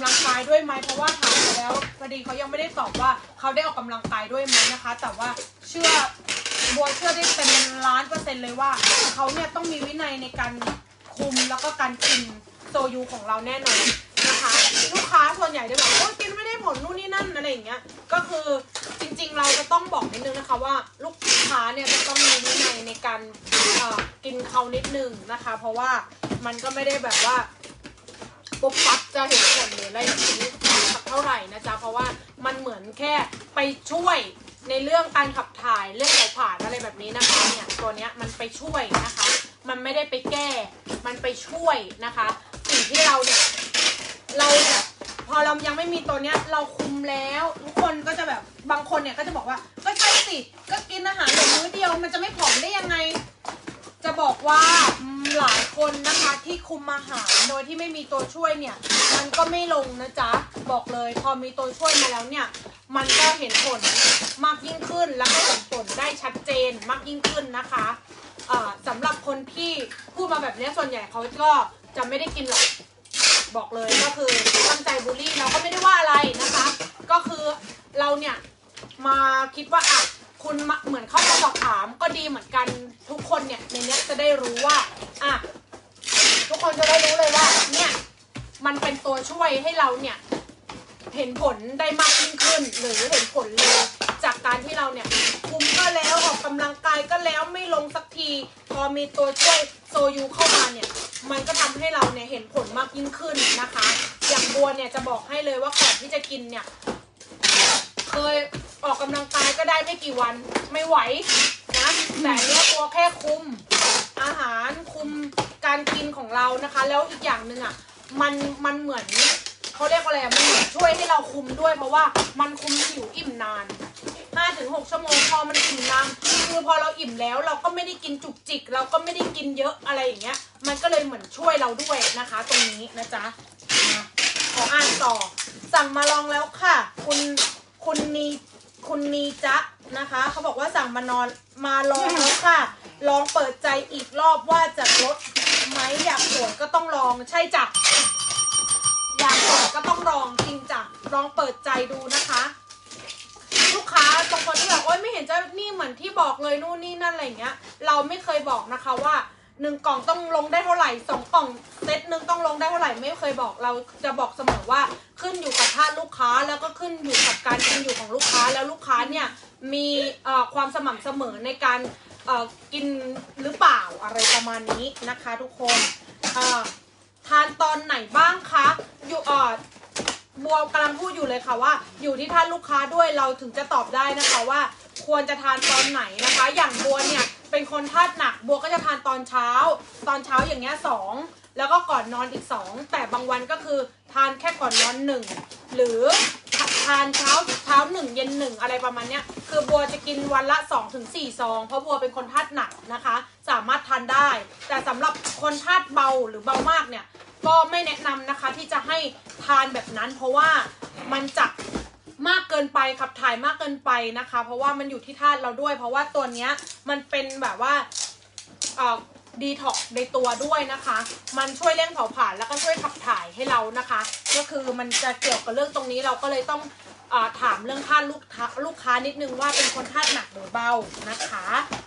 ำลังกายด้วยไหมเพราะว่าถามไปแล้วพอดีเขายังไม่ได้ตอบว่าเขาได้ออกกำลังกายด้วยไหมนะคะแต่ว่าเชื่อบัวเชื่อได้เป็นล้านเปอร์เซ็นต์เลยว่าเขาเนี่ยต้องมีวินัยในการคุมแล้วก็การกินโซยูของเราแน่นอนนะคะลูกค้าส่วนใหญ่จะแบบโอ๊ยกินไม่ได้ผลนู่นนี่นั่นอะไรอย่างเงี้ยก็คือจริงๆเราจะต้องบอกนิดนึงนะคะว่าลูกค้าเนี่ยจะต้องมีวินัยในการกินเขานิดนึงนะคะเพราะว่ามันก็ไม่ได้แบบว่าปุ๊บปั๊บจะเห็นผลหรืออะไรอย่างนี้เท่าไหร่นะจ๊ะเพราะว่ามันเหมือนแค่ไปช่วยในเรื่องการขับถ่ายเรื่องเผาผลาญอะไรแบบนี้นะคะเนี่ยตัวเนี้ยมันไปช่วยนะคะมันไม่ได้ไปแก้มันไปช่วยนะคะสิ่งที่เราเนี่ยเราเนี่ยพอเรายังไม่มีตัวเนี้ยเราคุมแล้วทุกคนก็จะแบบบางคนเนี่ยก็จะบอกว่าก็ใช่สิก็กินอาหารแบบมื้อเดียวมันจะไม่ผอมได้ยังไงจะบอกว่าหลายคนนะคะที่คุมอาหารโดยที่ไม่มีตัวช่วยเนี่ยมันก็ไม่ลงนะจ๊ะบอกเลยพอมีตัวช่วยมาแล้วเนี่ยมันก็เห็นผลมากยิ่งขึ้นแล้วก็เห็นผลได้ชัดเจนมากยิ่งขึ้นนะคะสำหรับคนที่พูดมาแบบนี้ส่วนใหญ่เขาก็จะไม่ได้กินหรอกบอกเลยก็คือตั้งใจบูลลี่เราก็ไม่ได้ว่าอะไรนะคะก็คือเราเนี่ยมาคิดว่าอ่ะคุณเหมือนเข้ามาสอบถามก็ดีเหมือนกันทุกคนเนี่ยในนี้จะได้รู้ว่าอ่ะทุกคนจะได้รู้เลยว่าเนี่ยมันเป็นตัวช่วยให้เราเนี่ยเห็นผลได้มากยิ่งขึ้นหรือเห็นผลเลยจากการที่เราเนี่ยคุมก็แล้วออกกำลังกายก็แล้วไม่ลงสักทีพอมีตัวช่วยโซยูเข้ามาเนี่ยมันก็ทำให้เราเนี่ยเห็นผลมากยิ่งขึ้นนะคะอย่างบัวเนี่ยจะบอกให้เลยว่าก่อนที่จะกินเนี่ยเคยออกกำลังกายก็ได้ไม่กี่วันไม่ไหวนะแต่เนี้ยตัวแค่คุมอาหารคุมการกินของเรานะคะแล้วอีกอย่างหนึ่งอ่ะมันมันเหมือนเขาเรียกว่าอะไรมันช่วยให้เราคุมด้วยเพราะว่ามันคุมหิวอิ่มนาน ห้าถึงหก ชั่วโมงพอมันอิ่มนานคือพอเราอิ่มแล้วเราก็ไม่ได้กินจุกจิกเราก็ไม่ได้กินเยอะอะไรอย่างเงี้ยมันก็เลยเหมือนช่วยเราด้วยนะคะตรงนี้นะจ๊ะขออ่านต่อสั่งมาลองแล้วค่ะคุณคุณนีคุณนีจ๊ะนะคะเขาบอกว่าสั่งมานอนมาลองแล้วค่ะลองเปิดใจอีกรอบว่าจะลดไหมอยากผลก็ต้องลองใช่จ้ะอยากผลก็ต้องลองจริงจ้ะลองเปิดใจดูนะคะลูกค้าบางคนที่แบบโอ๊ยไม่เห็นจะนี่เหมือนที่บอกเลยนู่นนี่นั่นอะไรอย่างเงี้ยเราไม่เคยบอกนะคะว่าหนึ่งกล่องต้องลงได้เท่าไหร่สองกล่องเซตหนึ่งต้องลงได้เท่าไหร่ไม่เคยบอกเราจะบอกเสมอว่าขึ้นอยู่กับท่าลูกค้าแล้วก็ขึ้นอยู่กับการกินอยู่ของลูกค้าแล้วลูกค้าเนี่ยมีความสม่ำเสมอในการกินหรือเปล่าอะไรประมาณนี้นะคะทุกคนทานตอนไหนบ้างคะอยู่บัวกำลังพูดอยู่เลยค่ะว่าอยู่ที่ท่านลูกค้าด้วยเราถึงจะตอบได้นะคะว่าควรจะทานตอนไหนนะคะอย่างบัวเนี่ยเป็นคนธาตุหนักบัวก็จะทานตอนเช้าตอนเช้าอย่างเงี้ยสองแล้วก็ก่อนนอนอีกสองแต่บางวันก็คือทานแค่ก่อนนอนหนึ่งหรือทานเช้าเช้าหนึ่งเย็นหนึ่งอะไรประมาณเนี้ยคือบัวจะกินวันละสองถึงสี่ซองเพราะบัวเป็นคนธาตุหนักนะคะสามารถทานได้แต่สำหรับคนธาตุเบาหรือเบามากเนี่ยก็ไม่แนะนำนะคะที่จะให้ทานแบบนั้นเพราะว่ามันจะมากเกินไปขับถ่ายมากเกินไปนะคะเพราะว่ามันอยู่ที่ธาตุเราด้วยเพราะว่าตัวเนี้ยมันเป็นแบบว่าเอ่อดีท็อกในตัวด้วยนะคะมันช่วยเร่งเผาผลาญแล้วก็ช่วยขับถ่ายให้เรานะคะก็คือมันจะเกี่ยวกับเรื่องตรงนี้เราก็เลยต้องเอ่อถามเรื่องธาตุลูกค้าลูกค้านิดนึงว่าเป็นคนธาตุหนักหรือเบานะคะ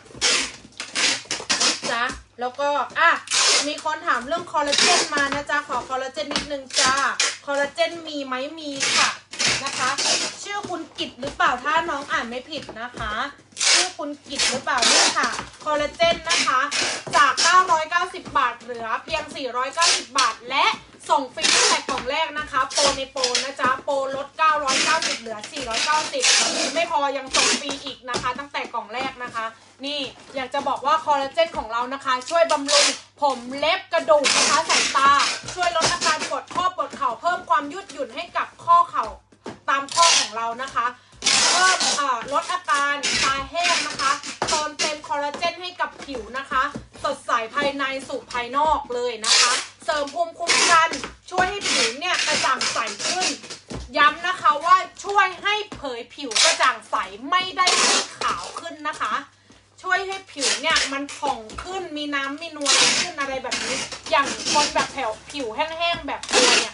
จ้ะแล้วก็อ่ะมีคนถามเรื่องคอลลาเจนมานะจ๊ะขอคอลลาเจนนิดนึงจ้าคอลลาเจนมีไหมมีค่ะนะคะชื่อคุณกิตหรือเปล่าถ้าน้องอ่านไม่ผิดนะคะชื่อคุณกิตหรือเปล่านี่ค่ะคอลลาเจนนะคะจากเก้าร้อยเก้าสิบบาทเหลือเพียงสี่ร้อยเก้าสิบบาทและส่งฟรีตั้งแต่กล่องแรกนะคะโปรในโปรนะจ๊ะโปรลดเก้าร้อยเก้าสิบเหลือสี่ร้อยเก้าสิบไม่พอยังส่งฟรีอีกนะคะตั้งแต่กล่องแรกนะคะนี่อยากจะบอกว่าคอลลาเจนของเรานะคะช่วยบำรุงผมเล็บกระดูกนะคะสายตาช่วยลดอาการปวดข้อปวดเข่าเพิ่มความยืดหยุ่นให้กับข้อเข่าตามข้อของเรานะคะเพิ่มลดอาการตาแห้งนะคะเติมเต็มคอลลาเจนให้กับผิวนะคะสดใสภายในสู่ภายนอกเลยนะคะเสริมภูมิคุ้มกันช่วยให้ผิวเนี่ยกระจ่างใสขึ้นย้ำนะคะว่าช่วยให้เผยผิวกระจ่างใสไม่ได้ให้ขาวขึ้นนะคะช่วยให้ผิวเนี่ยมันผ่องขึ้นมีน้ำมีนวลขึ้นอะไรแบบนี้อย่างคนแบบแผ่วผิวแห้งๆแบบตัวเนี่ย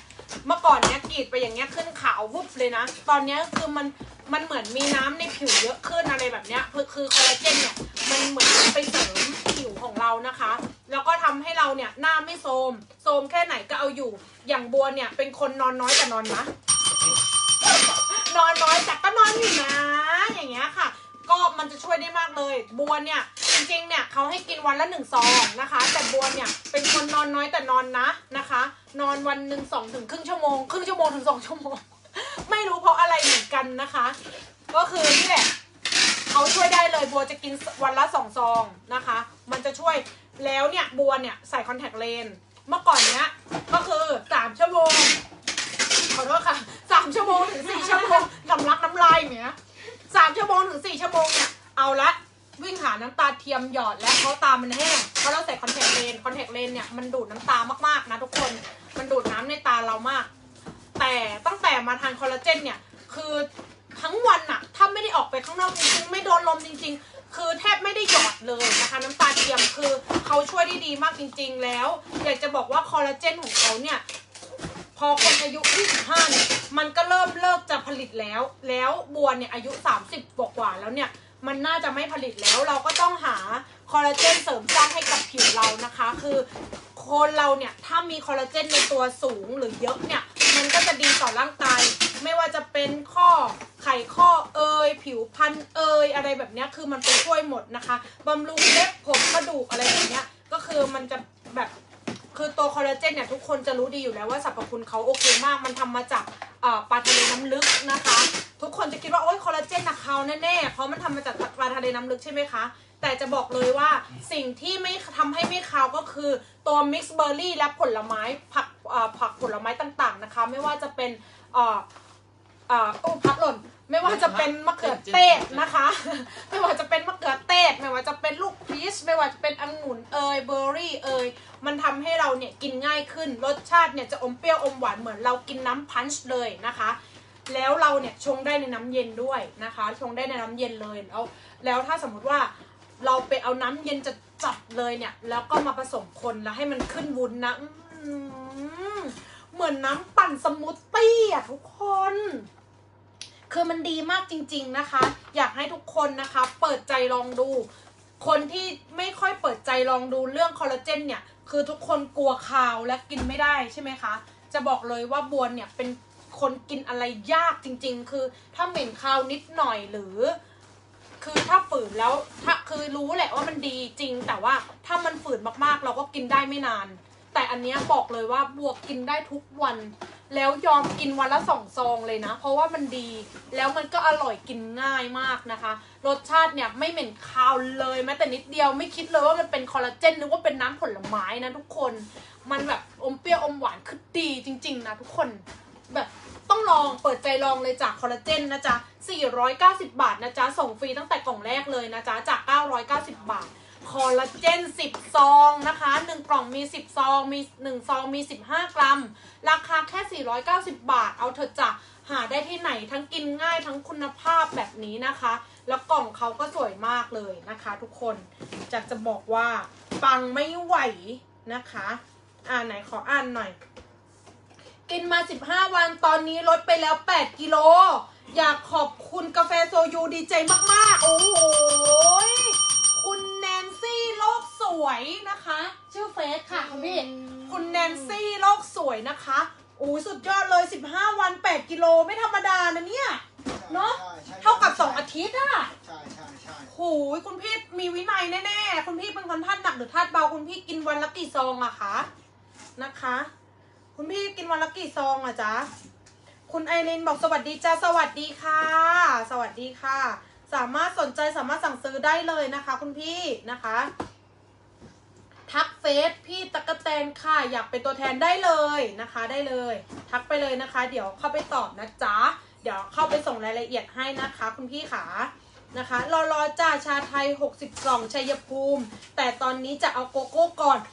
เมื่อก่อนเนี้ยกรีดไปอย่างเงี้ยขึ้นขาววุบเลยนะตอนเนี้ยคือมันมันเหมือนมีน้ำในผิวเยอะขึ้นอะไรแบบเนี้ยคือคือคอลลาเจนเนี่ยมันเหมือนไปเสริมผิวของเรานะคะแล้วก็ทำให้เราเนี่ยหน้าไม่โทรมโทรมแค่ไหนก็เอาอยู่อย่างบัวเนี่ยเป็นคนนอนน้อยแต่นอนนะนอนน้อยแต่ก็นอนอยู่นะอย่างเงี้ยค่ะก็มันจะช่วยได้มากเลยบัวเนี่ยจริงๆเนี่ยเขาให้กินวันละหนึ่งซองนะคะแต่บัวเนี่ยเป็นคนนอนน้อยแต่นอนนะนะคะนอนวันหนึ่งสองถึงครึ่งชั่วโมงครึ่งชั่วโมงถึงสองชั่วโมงไม่รู้เพราะอะไรเหมือนกันนะคะก็คือนี่แหละเขาช่วยได้เลยบัวจะกินวันละสองซองนะคะมันจะช่วยแล้วเนี่ยบัวเนี่ยใส่คอนแทคเลนส์เมื่อก่อนเนี้ยก็คือสามชั่วโมงขอโทษค่ะสามชั่วโมงถึงสี่ชั่วโมงสำลักน้ำลายอย่างเงี้ยสามชั่วโมงถึงสี่ชั่วโมงเนี่ยเอาละวิ่งหาน้ำตาเทียมหยอดและเพราะตามันแห้งเพราะเราใส่คอนแทคเลนส์คอนแทคเลนส์เนี่ยมันดูดน้ำตามากๆนะทุกคนมันดูดน้ำในตาเรามากแต่ตั้งแต่มาทานคอลลาเจนเนี่ยคือทั้งวันอะถ้าไม่ได้ออกไปข้างนอกจริงๆไม่โดนลมจริงๆคือแทบไม่ได้หยอดเลยนะคะน้ำตาเทียมคือเขาช่วยได้ดีมากจริงๆแล้วอยากจะบอกว่าคอลลาเจนของเขาเนี่ยพอคนอายุยี่สิบห้าเนี่ยมันก็เริ่มเลิกจะผลิตแล้วแล้วบัวเนี่ยอายุสามสิบกว่าๆแล้วเนี่ยมันน่าจะไม่ผลิตแล้วเราก็ต้องหาคอลลาเจนเสริมสร้างให้กับผิวเรานะคะคือคนเราเนี่ยถ้ามีคอลลาเจนในตัวสูงหรือเยอะเนี่ยมันก็จะดีต่อร่างกายไม่ว่าจะเป็นข้อไขข้อเอยผิวพรรณเอยอะไรแบบนี้คือมันไปช่วยหมดนะคะบำรุงเล็บผมกระดูกอะไรแบบนี้ก็คือมันจะแบบคือตัวคอลลาเจนเนี่ยทุกคนจะรู้ดีอยู่แล้วว่าสรรพคุณเขาโอเคมากมันทำมาจากปลาทะเลน้ำลึกนะคะทุกคนจะคิดว่าโอ๊ยคอลลาเจนนะเขาแน่ๆเพราะมันทำมาจากปลาทะเลน้ำลึกใช่ไหมคะแต่จะบอกเลยว่าสิ่งที่ไม่ทำให้ไม่คาวก็คือตัวมิกซ์เบอร์รี่และผลไม้ผักผักผลไม้ต่างๆนะคะไม่ว่าจะเป็นอ่าอ่าตู้พัดหล่นไม่ว่าจะเป็นมะเขือเทศนะคะไม่ว่าจะเป็นมะเขือเทศไม่ว่าจะเป็นลูกพีชไม่ว่าจะเป็นองุ่นเอยเบอร์รี่เอยมันทำให้เราเนี่ยกินง่ายขึ้นรสชาติเนี่ยจะอมเปรี้ยวอมหวานเหมือนเรากินน้ำพันช์เลยนะคะแล้วเราเนี่ยชงได้ในน้ำเย็นด้วยนะคะชงได้ในน้ำเย็นเลยแล้วแล้วถ้าสมมุติว่าเราไปเอาน้ำเย็นจะจัดเลยเนี่ยแล้วก็มาผสมคนแล้วให้มันขึ้นวุ้นนะเหมือนน้ำปั่นสมูทตี้อะทุกคนคือมันดีมากจริงๆนะคะอยากให้ทุกคนนะคะเปิดใจลองดูคนที่ไม่ค่อยเปิดใจลองดูเรื่องคอลลาเจนเนี่ยคือทุกคนกลัวคาวและกินไม่ได้ใช่ไหมคะจะบอกเลยว่าบัวเนี่ยเป็นคนกินอะไรยากจริงๆคือถ้าเหม็นคาวนิดหน่อยหรือคือถ้าฝืนแล้วถ้าคือรู้แหละว่ามันดีจริงแต่ว่าถ้ามันฝืนมากๆเราก็กินได้ไม่นานแต่อันนี้บอกเลยว่าบัวกินได้ทุกวันแล้วยอมกินวันละสองซองเลยนะเพราะว่ามันดีแล้วมันก็อร่อยกินง่ายมากนะคะรสชาติเนี่ยไม่เหม็นคาวเลยแม้แต่นิดเดียวไม่คิดเลยว่ามันเป็นคอลลาเจนนึกว่าเป็นน้ำผลไม้นะทุกคนมันแบบอมเปรี้ยวอมหวานคือดีจริงๆนะทุกคนแบบต้องลองเปิดใจลองเลยจากคอลลาเจนนะจ๊ะสี่ร้อยเก้าสิบบาทนะจ๊ะส่งฟรีตั้งแต่กล่องแรกเลยนะจ๊ะจากเก้าร้อยเก้าสิบบาทคอลลาเจนสิบซองนะคะหนึ่งกล่องมีสิบซองมีหนึ่งซองมีสิบห้ากรัมราคาแค่สี่ร้อยเก้าสิบบาทเอาเถอะจ้ะหาได้ที่ไหนทั้งกินง่ายทั้งคุณภาพแบบนี้นะคะแล้วกล่องเขาก็สวยมากเลยนะคะทุกคนจะจะบอกว่าปังไม่ไหวนะคะอ่าไหนขออ่านหน่อยกินมาสิบห้าวันตอนนี้ลดไปแล้วแปดกิโลอยากขอบคุณกาแฟโซยูดีใจมากๆโอ้โหคุณแนนซี่โลกสวยนะคะชื่อเฟซค่ะคุณพี่คุณแนนซี่โลกสวยนะคะโอ้สุดยอดเลยสิบห้าวันแปดกิโลไม่ธรรมดานะเนี่ยเนาะเท่ากับสองอาทิตย์อะใช่ใช่ใช่โหยคุณพี่มีวินัยแน่ๆคุณพี่เป็นคนธาตุหนักหรือธาตุเบาคุณพี่กินวันละกี่ซองอะคะนะคะคุณพี่กินวันละกี่ซองอะจ๊ะคุณไอรินบอกสวัสดีจ้าสวัสดีค่ะสวัสดีค่ะสามารถสนใจสามารถสั่งซื้อได้เลยนะคะคุณพี่นะคะทักเฟซพี่ตะกะแตนค่ะอยากเป็นตัวแทนได้เลยนะคะได้เลยทักไปเลยนะคะเดี๋ยวเข้าไปตอบนะจ๊ะเดี๋ยวเข้าไปส่งรายละเอียดให้นะคะคุณพี่ขานะคะรอรอจ้าชาไทยหกสิบกล่องชัยภูมิแต่ตอนนี้จะเอาโกโก้ก่อน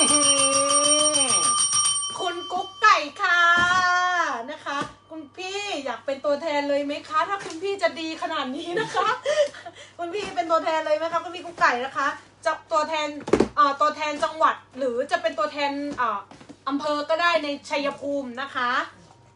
คุณกุ๊กไก่ค่ะนะคะคุณพี่อยากเป็นตัวแทนเลยไหมคะถ้าคุณพี่จะดีขนาดนี้นะคะคุณพี่เป็นตัวแทนเลยไหมคะคุณพี่กุ๊กไก่นะคะจะตัวแทนอ่าตัวแทนจังหวัดหรือจะเป็นตัวแทนอ่าอำเภอก็ได้ในชัยภูมินะคะ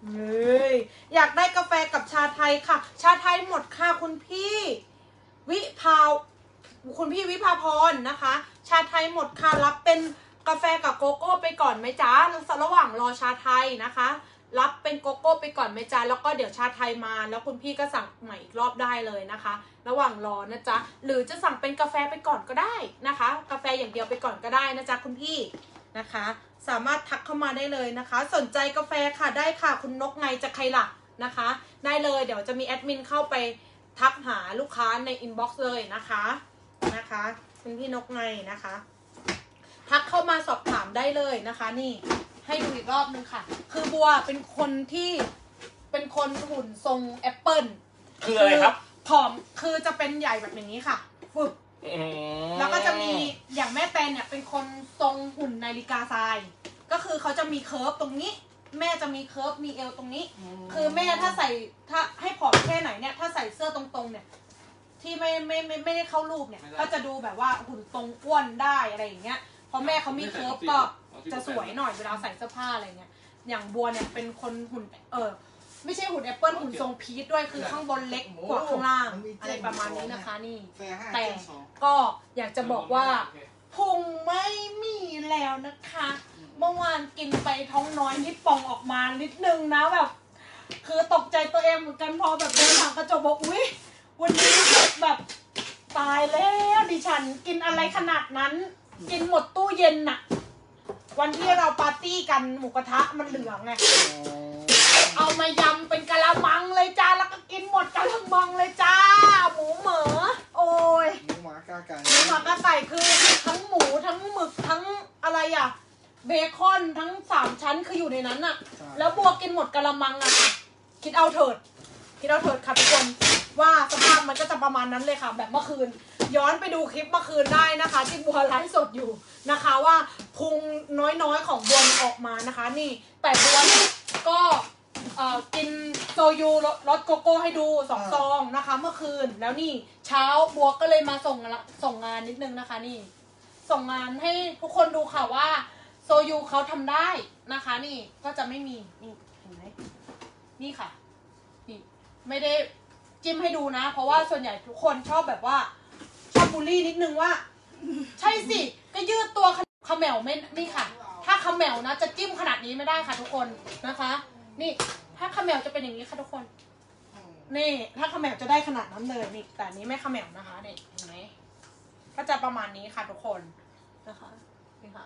เฮ้ยอยากได้กาแฟกับชาไทยค่ะ ชาไทยหมดค่ะคุณพี่วิภาคุณพี่วิภาพรนะคะ ชาไทยหมดค่ะรับเป็นกาแฟกับโกโก้ไปก่อนไหมจ๊ะระหว่างรอชาไทยนะคะรับเป็นโกโก้ไปก่อนไหมจ๊ะแล้วก็เดี๋ยวชาไทยมาแล้วคุณพี่ก็สั่งใหม่อีกรอบได้เลยนะคะ ระหว่างรอนะจ๊ะหรือจะสั่งเป็นกาแฟไปก่อนก็ได้นะคะ กาแฟอย่างเดียวไปก่อนก็ได้นะจ๊ะคุณพี่นะคะ สามารถทักเข้ามาได้เลยนะคะ สนใจกาแฟค่ะได้ค่ะคุณนกไงจะใครล่ะนะคะได้เลยเดี๋ยวจะมีแอดมินเข้าไปทักหาลูกค้าในอินบ็อกซ์เลยนะคะนะคะคุณพี่นกไงนะคะทักเข้ามาสอบถามได้เลยนะคะนี่ให้ดูอีกรอบนึงค่ะคือบัวเป็นคนที่เป็นคนหุ่นทรงแอปเปิลคืออะไรครับผอมคือจะเป็นใหญ่แบบอย่างนี้ค่ะฟึบแล้วก็จะมีอย่างแม่แตนเนี่ยเป็นคนทรงหุ่นนาฬิกาทรายก็คือเขาจะมีเคิร์ฟตรงนี้แม่จะมีเคิร์ฟมีเอวตรงนี้คือแม่ถ้าใส่ถ้าให้ผอมแค่ไหนเนี่ยถ้าใส่เสื้อตรงๆเนี่ยที่ไม่ไม่ไม่ไม่ได้เข้ารูปเนี่ยก็จะดูแบบว่าหุ่นตรงอ้วนได้อะไรอย่างเงี้ยเพราะแม่เขามีเคิร์ฟก็จะสวยหน่อยเวลาใส่เสื้อผ้าอะไรเงี้ยอย่างบัวเนี่ยเป็นคนหุ่นเออไม่ใช่หุ่นแอปเปิลหุ่นทรงพีชด้วยคือข้างบนเล็กกว่าข้างล่างอะไรประมาณนี้นะคะนี่แต่ก็อยากจะบอกว่าพุงไม่มีแล้วนะคะเมื่อวานกินไปท้องน้อยนิดปองออกมานิดนึงนะแบบคือตกใจตัวเองเหมือนกันพอแบบเดินผ่านกระจกบอกอุ๊ยวันนี้แบบตายแล้วดิฉันกินอะไรขนาดนั้นกินหมดตู้เย็นน่ะวันที่เราปาร์ตี้กันหมูกระทะมันเหลืองไงเอามายำเป็นกะละมังเลยจ้าแล้วก็กินหมดกะละมังเลยจ้าหมูเหมอโอ้ยหมูหมากาไก่หมูหมากาไก่คือทั้งหมูทั้งหมึกทั้งอะไรอ่ะเบคอนทั้งสามชั้นคืออยู่ในนั้นน่ะแล้วบัวกินหมดกะละมังอะค่ะคิดเอาเถิดคิดเอาเถิดค่ะทุกคนว่าสภาพมันก็จะประมาณนั้นเลยค่ะแบบเมื่อคืนย้อนไปดูคลิปเมื่อคืนได้นะคะที่บัวไลฟ์สดอยู่นะคะว่าพุงน้อยๆของบัวออกมานะคะนี่แต่บัวก็เอ่อกินโซยูรสโกโก้ให้ดูสองซองนะคะเมื่อคืนแล้วนี่เช้าบัวก็เลยมาส่งส่งงานนิดนึงนะคะนี่ส่งงานให้ทุกคนดูค่ะว่าโซยูเขาทำได้นะคะนี่ก็จะไม่มีนี่เห็นไหมนี่ค่ะนี่ไม่ได้จิ้มให้ดูนะเพราะว่าส่วนใหญ่ทุกคนชอบแบบว่าชอบบูลลี่นิดนึงว่าใช่สิก็ยืดตัวขมแมวไม่นี่ค่ะถ้าขมแมวนะจะจิ้มขนาดนี้ไม่ได้ค่ะทุกคนนะคะนี่ถ้าขมแมวจะเป็นอย่างนี้ค่ะทุกคนนี่ถ้าขมแมวจะได้ขนาดนั้นเลยนี่แต่นี้ไม่ขมแมวนะคะนี่เห็นไหมก็จะประมาณนี้ค่ะทุกคนนะคะนี่ค่ะ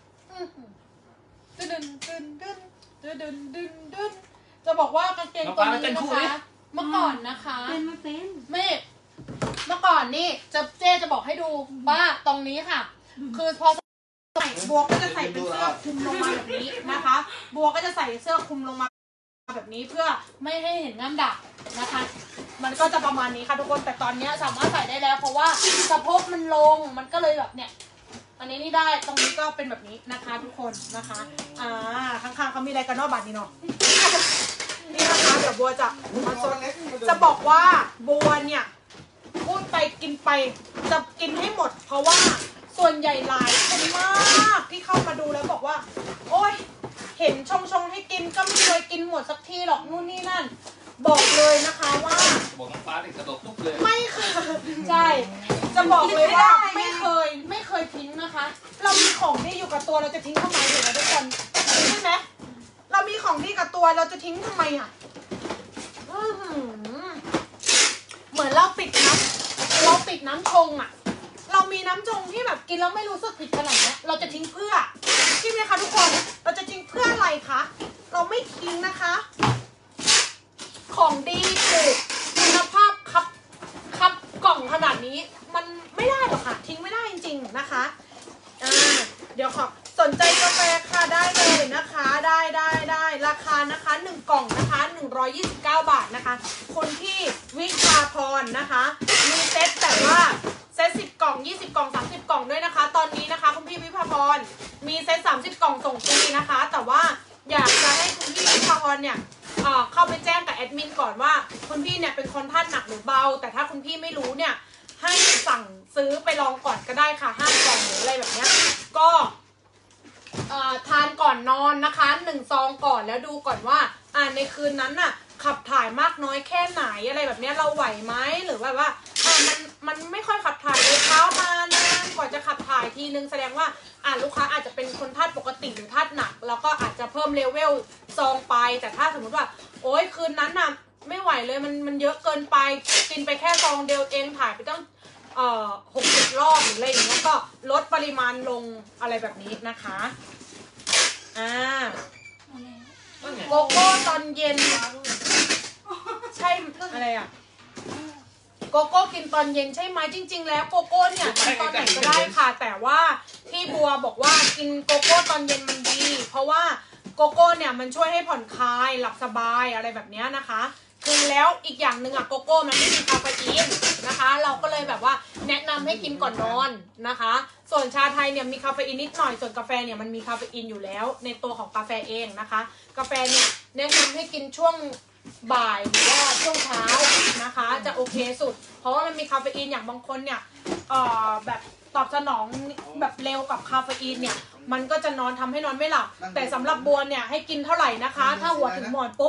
ดึนดึนดึนดึนดึนดึนดึนจะบอกว่ากางเกงตัวนี้นะคะเมื่อก่อนนะคะเป็นไม่เป็นไม่เมื่อก่อนนี่จะเจ๊จะบอกให้ดูว่าตรงนี้ค่ะคือพอใส่บัวก็จะใส่เป็นเสื้อคลุมลงมาแบบนี้นะคะบัวก็จะใส่เสื้อคลุมลงมาแบบนี้เพื่อไม่ให้เห็นง่ามดักนะคะมันก็จะประมาณนี้ค่ะทุกคนแต่ตอนนี้สามารถใส่ได้แล้วเพราะว่าสะโพกมันลงมันก็เลยแบบเนี่ยอันนี้นี่ได้ตรงนี้ก็เป็นแบบนี้นะคะทุกคนนะคะอ่าข้างๆเขามีอะไรกันนอกบัตรนี่เนาะนี่นะคะเดี๋ยวบัวจะมาโซนจะบอกว่าบัวเนี่ยพูดไปกินไปจะกินให้หมดเพราะว่าส่วนใหญ่หลายคนมากที่เข้ามาดูแล้วบอกว่าโอ๊ยเห็นชงชงให้กินก็ไม่เคยกินหมดสักทีหรอกนู่นนี่นั่นบอกเลยนะคะว่าบอกน้ำปลาเด็กกระโดดทุกเลยไม่ค่ะใช่จะบอกเลยว่าไม่เคยไม่เคยทิ้งนะคะเรามีของที่อยู่กับตัวเราจะทิ้งทำไมเดี๋ยวนะทุกคนใช่ไหมเรามีของที่กับตัวเราจะทิ้งทำไมอ่ะเหมือนเราปิดน้ำเราปิดน้ำชงอ่ะเรามีน้ำชงที่แบบกินแล้วไม่รู้สึกผิดขนาดนี้เราจะทิ้งเพื่อใช่ไหมคะทุกคนเราจะทิ้งเพื่ออะไรคะเราไม่ทิ้งนะคะของดีถูกคุณภาพครับครับกล่องขนาดนี้มันไม่ได้หรอกค่ะทิ้งไม่ได้จริงๆนะคะอ่าเดี๋ยวขอสนใจกาแฟค่ะได้เลยนะคะได้ได้ได้ราคานะคะหนึ่งกล่องนะคะหนึ่งร้อยยี่สิบเก้าบาทนะคะคนที่วิชาพรนะคะมีเซตแต่ว่าเซตสิบกล่องยี่สิบกล่องสามสิบกล่องด้วยนะคะตอนนี้นะคะคุณพี่วิภาพรมีเซตสามสิบกล่องส่งฟรีนะคะแต่ว่าอยากจะให้คุณพี่วิภาพรเนี่ยเข้าไปแจ้งกับแอดมินก่อนว่าคุณพี่เนี่ยเป็นคนท่านหนักหรือเบาแต่ถ้าคุณพี่ไม่รู้เนี่ยให้สั่งซื้อไปลองก่อนก็ได้ค่ะห้ากล่องหรืออะไรแบบเนี้ยก็ทานก่อนนอนนะคะหนึ่งซองก่อนแล้วดูก่อนว่าอ่าในคืนนั้นน่ะขับถ่ายมากน้อยแค่ไหนอะไรแบบเนี้ยเราไหวไหมหรือแบบว่าอ่ามันมันไม่ค่อยขับถ่ายเลยเช้ามานานกว่าจะขับถ่ายทีนึงแสดงว่าอ่าลูกค้าอาจจะเป็นคนธาตุปกติหรือธาตุหนักแล้วก็อาจจะเพิ่มเลเวลซองไปแต่ถ้าสมมติว่าโอ๊ยคืนนั้นน่ะไม่ไหวเลยมันมันเยอะเกินไปกินไปแค่ซองเดียวเองถ่ายไปต้องเอ่อหกสิบรอบหรืออะไรอย่างเงี้ยก็ลดปริมาณลงอะไรแบบนี้นะคะอ่าโกโก้ตอนเย็นใช่อะไรอ่ะโกโก้กินตอนเย็นใช่ไหมจริงๆแล้วโกโก้เนี่ยกินตอนไหนก็ได้ค่ะแต่ว่าที่บัวบอกว่ากินโกโก้ตอนเย็นมันดีเพราะว่าโกโก้เนี่ยมันช่วยให้ผ่อนคลายหลับสบายอะไรแบบนี้นะคะคือแล้วอีกอย่างหนึ่งอะโกโก้มันไม่มีคาเฟอีนนะคะเราก็เลยแบบว่าแนะนำให้กินก่อนนอนนะคะส่วนชาไทยเนี่ยมีคาเฟอีนนิดหน่อยส่วนกาแฟเนี่ยมันมีคาเฟอีนอยู่แล้วในตัวของกาแฟเองนะคะกาแฟเนี่ยแนะนำให้กินช่วงบ่ายหรือว่าช่วงเช้านะคะจะโอเคสุดเพราะว่ามันมีคาเฟอีนอย่างบางคนเนี่ยเอ่อแบบตอบสนองแบบเร็วกับคาเฟอีนเนี่ยมันก็จะนอนทำให้นอนไม่หลับแต่สำหรับบัวเนี่ยให้กินเท่าไหร่นะคะถ้าหัวถึงหมอนปุ๊บ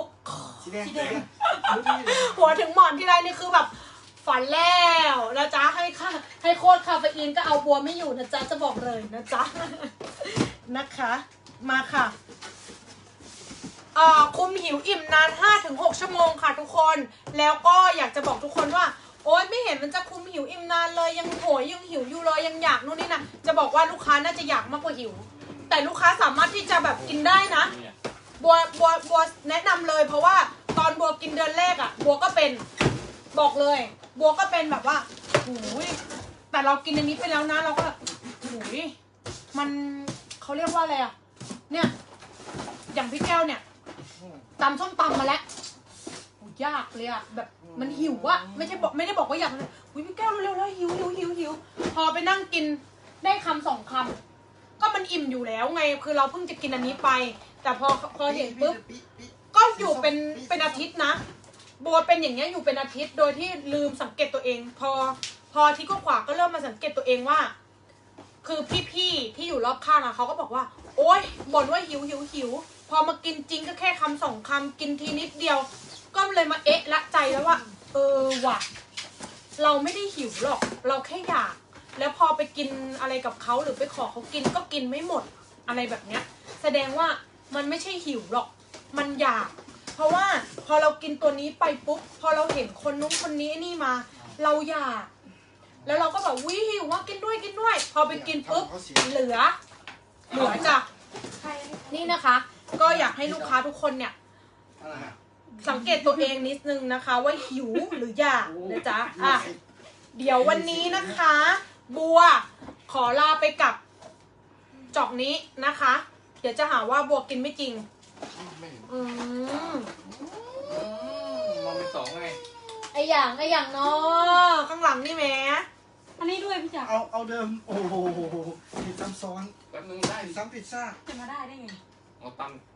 หัวถึงหมอนที่ไรนี่คือแบบฝันแล้วนะจ๊ะให้ค่าให้โคตรคาเฟอีนก็เอาบัวไม่อยู่นะจ๊ะจะบอกเลยนะจ๊ะนะคะมาค่ะเอ่อคุมหิวอิ่มนาน ห้าถึงหก ชั่วโมงค่ะทุกคนแล้วก็อยากจะบอกทุกคนว่าโอ๊ยไม่เห็นมันจะคุมหิวอิ่มนานเลยยังโหยยังหิวอยู่เลยยังอยากนู่นนี่นะจะบอกว่าลูกค้าน่าจะอยากมากกว่าหิวแต่ลูกค้าสามารถที่จะแบบกินได้นะบัวบัวบัวแนะนำเลยเพราะว่าตอนบัวกินเดือนแรกอ่ะบัวก็เป็นบอกเลยบัวก็เป็นแบบว่าหูยแต่เรากินอันนี้ไปแล้วนะเราก็หูยมันเขาเรียกว่าอะไรอ่ะเนี่ยอย่างพี่แก้วเนี่ยตำส้มตำมาแล้วยากเลยอะแบบมันหิวอะไม่ใช่บอกไม่ได้บอกว่าอยากอุ้ยพี่แก้วเร็วๆแล้วหิวหิวหิวหิวพอไปนั่งกินได้คำสองคำก็มันอิ่มอยู่แล้วไงคือเราเพิ่งจะกินอันนี้ไปแต่พอพอเห็นปุ๊บก็อยู่เป็นเป็นอาทิตย์นะบัวเป็นอย่างเงี้ยอยู่เป็นอาทิตย์โดยที่ลืมสังเกตตัวเองพอพอที่ก็ขวาก็เริ่มมาสังเกตตัวเองว่าคือพี่ๆที่อยู่รอบข้างอะเขาก็บอกว่าโอ๊ยบ่นว่าหิวหิวหิวพอมากินจริงก็แค่คำสองคำกินทีนิดเดียวก็เลยมาเอ๊ะละใจแล้วว่าเออว่ะเราไม่ได้หิวหรอกเราแค่อยากแล้วพอไปกินอะไรกับเขาหรือไปขอเขากินก็กินไม่หมดอะไรแบบเนี้ยแสดงว่ามันไม่ใช่หิวหรอกมันอยากเพราะว่าพอเรากินตัวนี้ไปปุ๊บพอเราเห็นคนนู้นคนนี้นี่มาเราอยากแล้วเราก็แบบวิหิวว่ากินด้วยกินด้วยพอไปกินปุ๊บเหลือเหลือจ้ะนี่นะคะ ก็อยากให้ลูกค้าทุกคนเนี่ยสังเกตตัวเองนิดนึงนะคะว่าหิวหรืออยากนะจ๊ะอ่ะเดี๋ยววันนี้นะคะ บัวขอลาไปกับจอกนี้นะคะ เดี๋ยวจะหาว่าบัวกินไม่จริงอืมมองเป็นสองไงไออย่างไออย่างเนาะข้างหลังนี่แหมอันนี้ด้วยพี่จ๋าเอาเอาเดิมโอ้โหผิดซ้ำซ้อนแป๊บนึงได้ซ้ำผิดซ่าจะมาได้ได้ไงเอาตังค์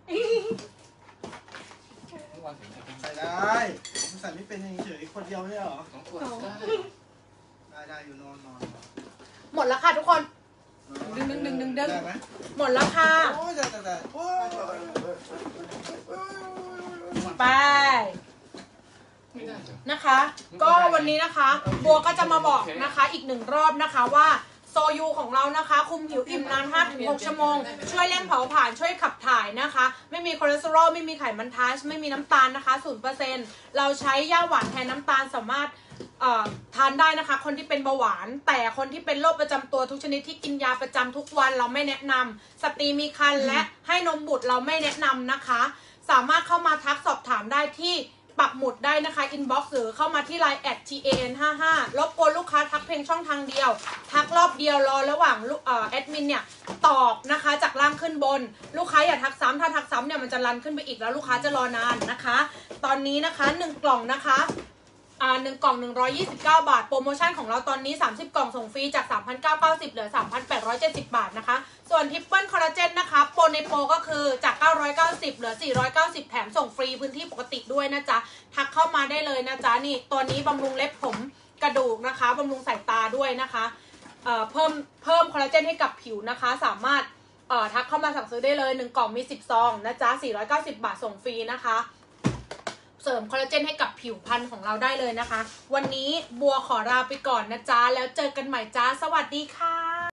เมื่อวานถึงจะเป็นใส่ได้มันใส่ไม่เป็นเฉยๆคนเดียวไม่ใช่หรอสองขวดได้ได้ได้อยู่นอนนอนหมดแล้วค่ะทุกคนดึงดึงดึงดึงดึงได้ไหมหมดแล้วค่ะโอ้ยได้ได้ได้โอ้ยไปไม่ได้เหรอนะคะ ก็วันนี้นะคะ บัวก็จะมาบอกนะคะอีกหนึ่งรอบนะคะว่าโซยูของเรานะคะคุมหิวอิ่มนาน ห้าถึงหก ชั่วโมงช่วยเร่งเผาผลาญช่วยขับถ่ายนะคะไม่มีคอเลสเตอรอลไม่มีไขมันทรานส์ไม่มีน้ำตาลนะคะ ศูนย์เปอร์เซ็นต์ เราใช้ย่าหวานแทนน้ำตาลสามารถเอ่อทานได้นะคะคนที่เป็นเบาหวานแต่คนที่เป็นโรคประจำตัวทุกชนิดที่กินยาประจำทุกวันเราไม่แนะนำสตรีมีครรภ์และให้นมบุตรเราไม่แนะนำนะคะสามารถเข้ามาทักสอบถามได้ที่ปักหมุดได้นะคะ inbox หรือเข้ามาที่ ไลน์ แอท ที เอ เอ็น ห้าห้า รบกวนลูกค้าทักเพียงช่องทางเดียวทักรอบเดียวรอระหว่างเอ่อแอดมินเนี่ยตอบนะคะจากล่างขึ้นบนลูกค้าอย่าทักซ้ำถ้าทักซ้ำเนี่ยมันจะรันขึ้นไปอีกแล้วลูกค้าจะรอนานนะคะตอนนี้นะคะหนึ่งกล่องนะคะอ่าหนึ่งกล่องหนึ่งร้อยยี่สิบเก้าบาทโปรโมชั่นของเราตอนนี้สามสิบกล่องส่งฟรีจาก สามพันเก้าร้อยเก้าสิบ เหลือ สามพันแปดร้อยเจ็ดสิบ บาทนะคะส่วนทริปเปิลคอลลาเจนนะคะโปรในโปรก็คือจากเก้าร้อยเก้าสิบเหลือสี่ร้อยเก้าสิบแถมส่งฟรีพื้นที่ปกติด้วยนะจ๊ะทักเข้ามาได้เลยนะจ๊ะนี่ตัวนี้บำรุงเล็บผมกระดูกนะคะบำรุงสายตาด้วยนะคะเอ่อเพิ่มเพิ่มคอลลาเจนให้กับผิวนะคะสามารถเอ่อทักเข้ามาสั่งซื้อได้เลยหนึ่งกล่องมีสิบซองนะจ๊ะสี่ร้อยเก้าสิบบาทส่งฟรีนะคะเสริมคอลลาเจนให้กับผิวพรรณของเราได้เลยนะคะ วันนี้บัวขอลาไปก่อนนะจ๊ะแล้วเจอกันใหม่จ้าสวัสดีค่ะ